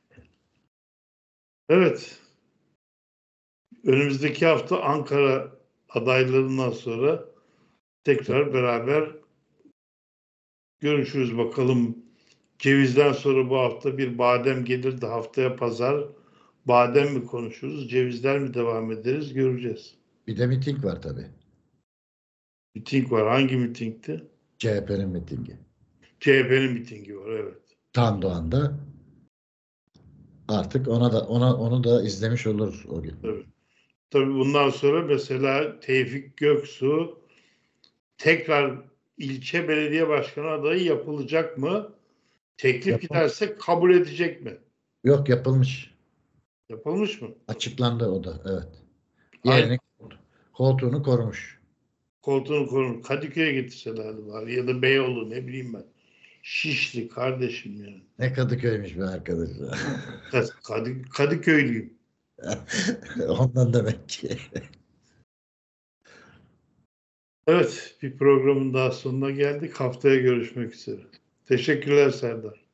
Evet. Önümüzdeki hafta Ankara adaylarından sonra tekrar beraber görüşürüz bakalım. Cevizden sonra bu hafta bir badem gelir de haftaya pazar badem mi konuşuruz, cevizler mi devam ederiz göreceğiz. Bir de miting var tabii. Miting var. Hangi mitingti? CHP'nin mitingi. CHP'nin mitingi var, evet. Tandoğan'da artık onu da izlemiş olur o gün. Evet. Tabii bundan sonra mesela Tevfik Göksu tekrar ilçe belediye başkanı adayı yapılacak mı? Teklif giderse kabul edecek mi? Yok, yapılmış. Yapılmış mı? Açıklandı o da. Evet. Hangi Yerini, koltuğunu korumuş. koltuğunu korun? Kadıköy'e getirselerdi bari ya da Beyoğlu, ne bileyim ben. Şişli kardeşim yani. Ne Kadıköy'müş be arkadaş. Kadıköylüyüm. Ondan demek ki. Evet, bir programın daha sonuna geldik. Haftaya görüşmek üzere. Teşekkürler Serdar.